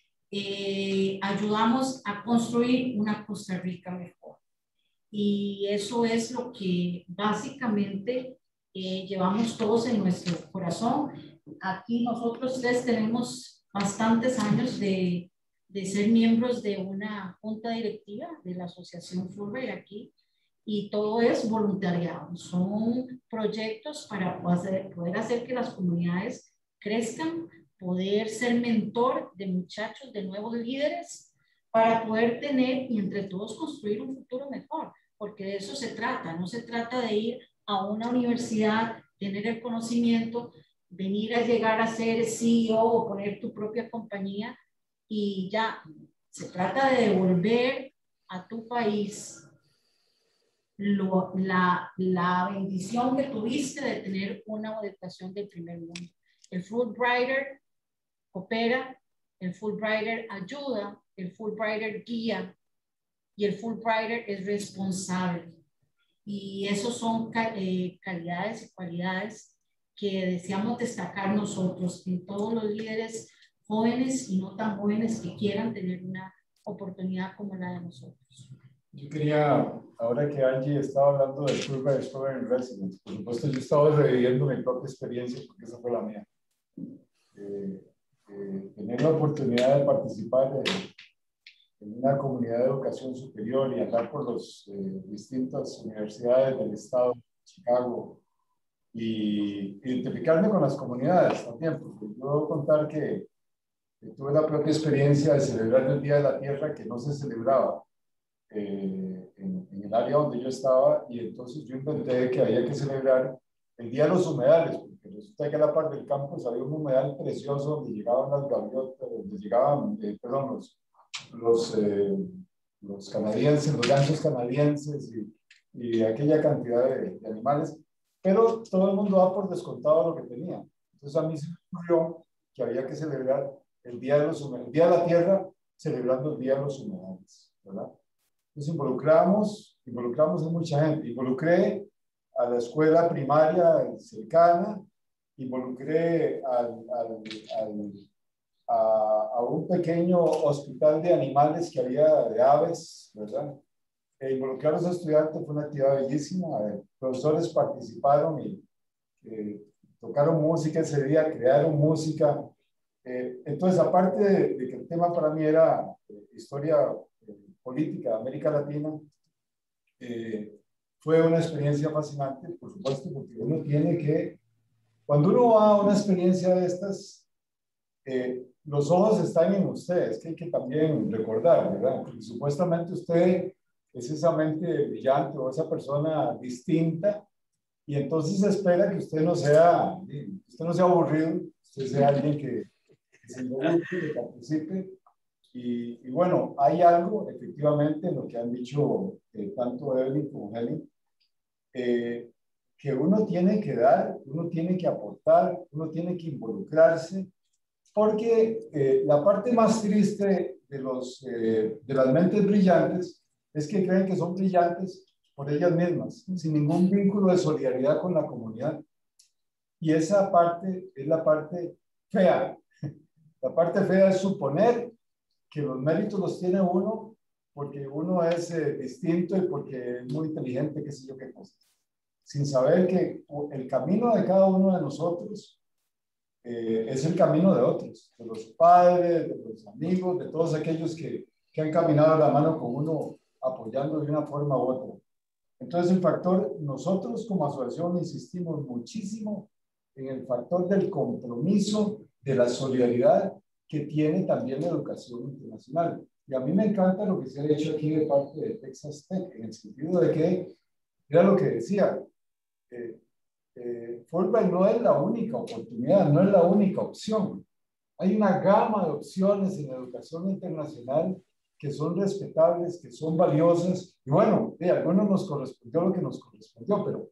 eh, ayudamos a construir una Costa Rica mejor. Y eso es lo que básicamente eh, llevamos todos en nuestro corazón. Aquí nosotros tres tenemos bastantes años de, de ser miembros de una junta directiva de la Asociación Fulbright aquí, y todo es voluntariado. Son proyectos para poder, poder hacer que las comunidades crezcan, poder ser mentor de muchachos, de nuevos líderes, para poder tener y entre todos construir un futuro mejor, porque de eso se trata. No se trata de ir a una universidad, tener el conocimiento, venir a llegar a ser C E O o poner tu propia compañía y ya. Se trata de devolver a tu país lo, la, la bendición que tuviste de tener una educación del primer mundo. El Fulbrighter opera, el Fulbrighter ayuda, el Fulbrighter guía y el Fulbrighter es responsable. Y esos son eh, calidades y cualidades que deseamos destacar nosotros en todos los líderes jóvenes y no tan jóvenes que quieran tener una oportunidad como la de nosotros. Yo quería, ahora que Angie estaba hablando del Fulbright Scholar in Residence, por supuesto yo estaba reviviendo mi propia experiencia porque esa fue la mía. Eh, eh, tener la oportunidad de participar de, en una comunidad de educación superior y andar por las eh, distintas universidades del estado de Chicago y identificarme con las comunidades también, porque yo debo contar que, que tuve la propia experiencia de celebrar el Día de la Tierra que no se celebraba eh, en, en el área donde yo estaba, y entonces yo inventé que había que celebrar el Día de los Humedales, porque resulta que a la parte del campus había un humedal precioso donde llegaban las gaviotas, donde llegaban, eh, perdón, los, los, eh, los canadienses, los gansos canadienses y, y aquella cantidad de, de animales, pero todo el mundo da por descontado lo que tenía. Entonces a mí se me ocurrió que había que celebrar el Día de, los, el Día de la Tierra, celebrando el Día de los Humedales, ¿verdad? Entonces involucramos, involucramos a mucha gente, involucré a la escuela primaria cercana, involucré al, al, al, a, a un pequeño hospital de animales que había de aves, ¿verdad? E involucrar a los estudiantes fue una actividad bellísima. Los profesores participaron y eh, tocaron música ese día, crearon música. Eh, entonces, aparte de, de que el tema para mí era eh, historia eh, política de América Latina, eh, fue una experiencia fascinante, por supuesto, porque uno tiene que, cuando uno va a una experiencia de estas, eh, los ojos están en ustedes, que hay que también recordar, ¿verdad? Porque supuestamente usted es esa mente brillante o esa persona distinta, y entonces se espera que usted no sea, usted no sea aburrido, usted sea alguien que, que se involucre, que participe. Y, y bueno, hay algo efectivamente en lo que han dicho eh, tanto Evelyn como Helen, eh, que uno tiene que dar, uno tiene que aportar, uno tiene que involucrarse, porque eh, la parte más triste de, los, eh, de las mentes brillantes es que creen que son brillantes por ellas mismas, sin ningún vínculo de solidaridad con la comunidad. Y esa parte es la parte fea. La parte fea es suponer que los méritos los tiene uno porque uno es eh, distinto y porque es muy inteligente, qué sé yo qué cosas. Sin saber que el camino de cada uno de nosotros eh, es el camino de otros, de los padres, de los amigos, de todos aquellos que, que han caminado a la mano con uno apoyando de una forma u otra. Entonces el factor, nosotros como asociación insistimos muchísimo en el factor del compromiso, de la solidaridad que tiene también la educación internacional. Y a mí me encanta lo que se ha hecho aquí de parte de Texas Tech, en el sentido de que, era lo que decía, eh, eh, Fulbright no es la única oportunidad, no es la única opción. Hay una gama de opciones en educación internacional que son respetables, que son valiosas. Y bueno, de algunos nos correspondió lo que nos correspondió, pero,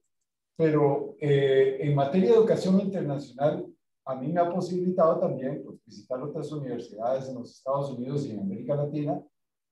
pero eh, en materia de educación internacional, a mí me ha posibilitado también pues, visitar otras universidades en los Estados Unidos y en América Latina,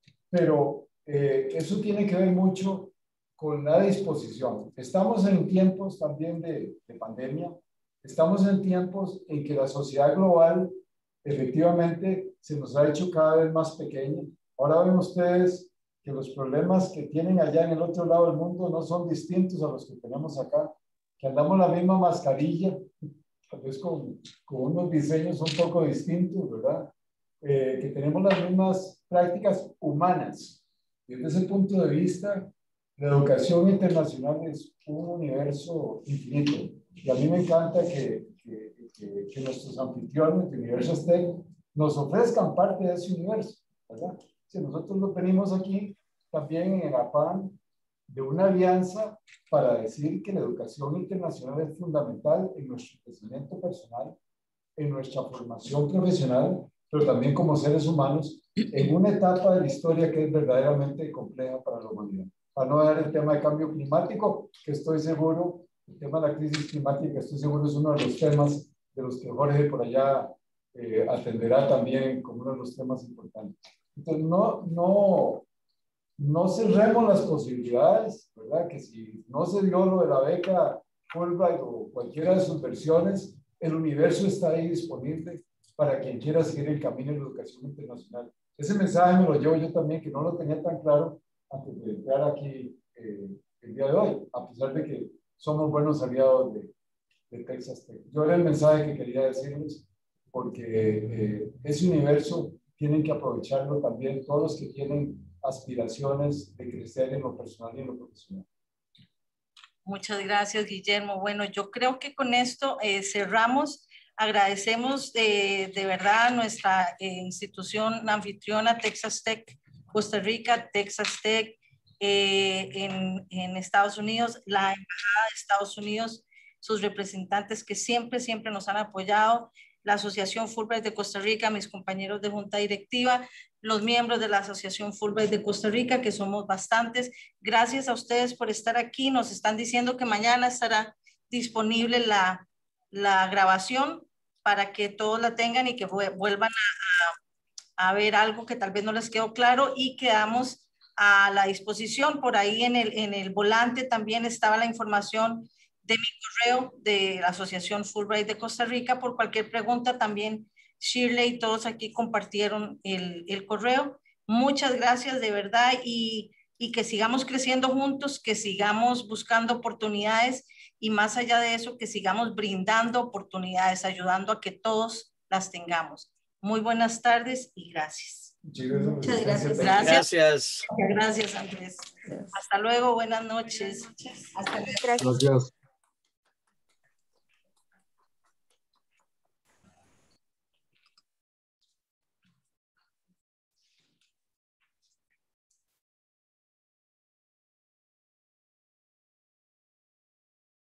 pero eh, eso tiene que ver mucho con la disposición. Estamos en tiempos también de, de pandemia, estamos en tiempos en que la sociedad global efectivamente se nos ha hecho cada vez más pequeña. Ahora ven ustedes que los problemas que tienen allá en el otro lado del mundo no son distintos a los que tenemos acá, que andamos la misma mascarilla, tal vez con, con unos diseños un poco distintos, ¿verdad? Eh, que tenemos las mismas prácticas humanas. Y desde ese punto de vista, la educación internacional es un universo infinito. Y a mí me encanta que, que, que, que nuestros anfitriones de Universos Tech nos ofrezcan parte de ese universo, ¿verdad? Si nosotros nos venimos aquí también en el afán de una alianza para decir que la educación internacional es fundamental en nuestro crecimiento personal, en nuestra formación profesional, pero también como seres humanos, en una etapa de la historia que es verdaderamente compleja para la humanidad. Para no ver el tema de cambio climático, que estoy seguro, el tema de la crisis climática, estoy seguro es uno de los temas de los que Jorge por allá eh, atenderá también como uno de los temas importantes. Entonces, no, no, no cerremos las posibilidades, ¿verdad? Que si no se dio lo de la beca Fulbright o cualquiera de sus versiones, el universo está ahí disponible para quien quiera seguir el camino de la educación internacional. Ese mensaje me lo llevo yo también, que no lo tenía tan claro antes de entrar aquí eh, el día de hoy, a pesar de que somos buenos aliados de, de Texas Tech. Yo era el mensaje que quería decirles, porque eh, ese universo tienen que aprovecharlo también todos los que tienen aspiraciones de crecer en lo personal y en lo profesional. Muchas gracias, Guillermo. Bueno, yo creo que con esto eh, cerramos. Agradecemos de, de verdad a nuestra eh, institución anfitriona, Texas Tech Costa Rica, Texas Tech eh, en, en Estados Unidos, la Embajada de Estados Unidos, sus representantes que siempre, siempre nos han apoyado, la Asociación Fulbright de Costa Rica, mis compañeros de junta directiva, los miembros de la Asociación Fulbright de Costa Rica, que somos bastantes. Gracias a ustedes por estar aquí. Nos están diciendo que mañana estará disponible la, la grabación para que todos la tengan y que vuelvan a, a, a ver algo que tal vez no les quedó claro, y quedamos a la disposición. Por ahí en el, en el volante también estaba la información de mi correo de la Asociación Fulbright de Costa Rica. Por cualquier pregunta también Shirley y todos aquí compartieron el, el correo. Muchas gracias de verdad y, y que sigamos creciendo juntos, que sigamos buscando oportunidades y más allá de eso, que sigamos brindando oportunidades, ayudando a que todos las tengamos. Muy buenas tardes y gracias. Muchas gracias. Gracias. Gracias, gracias Andrés. Hasta luego, buenas noches. Hasta luego. Gracias.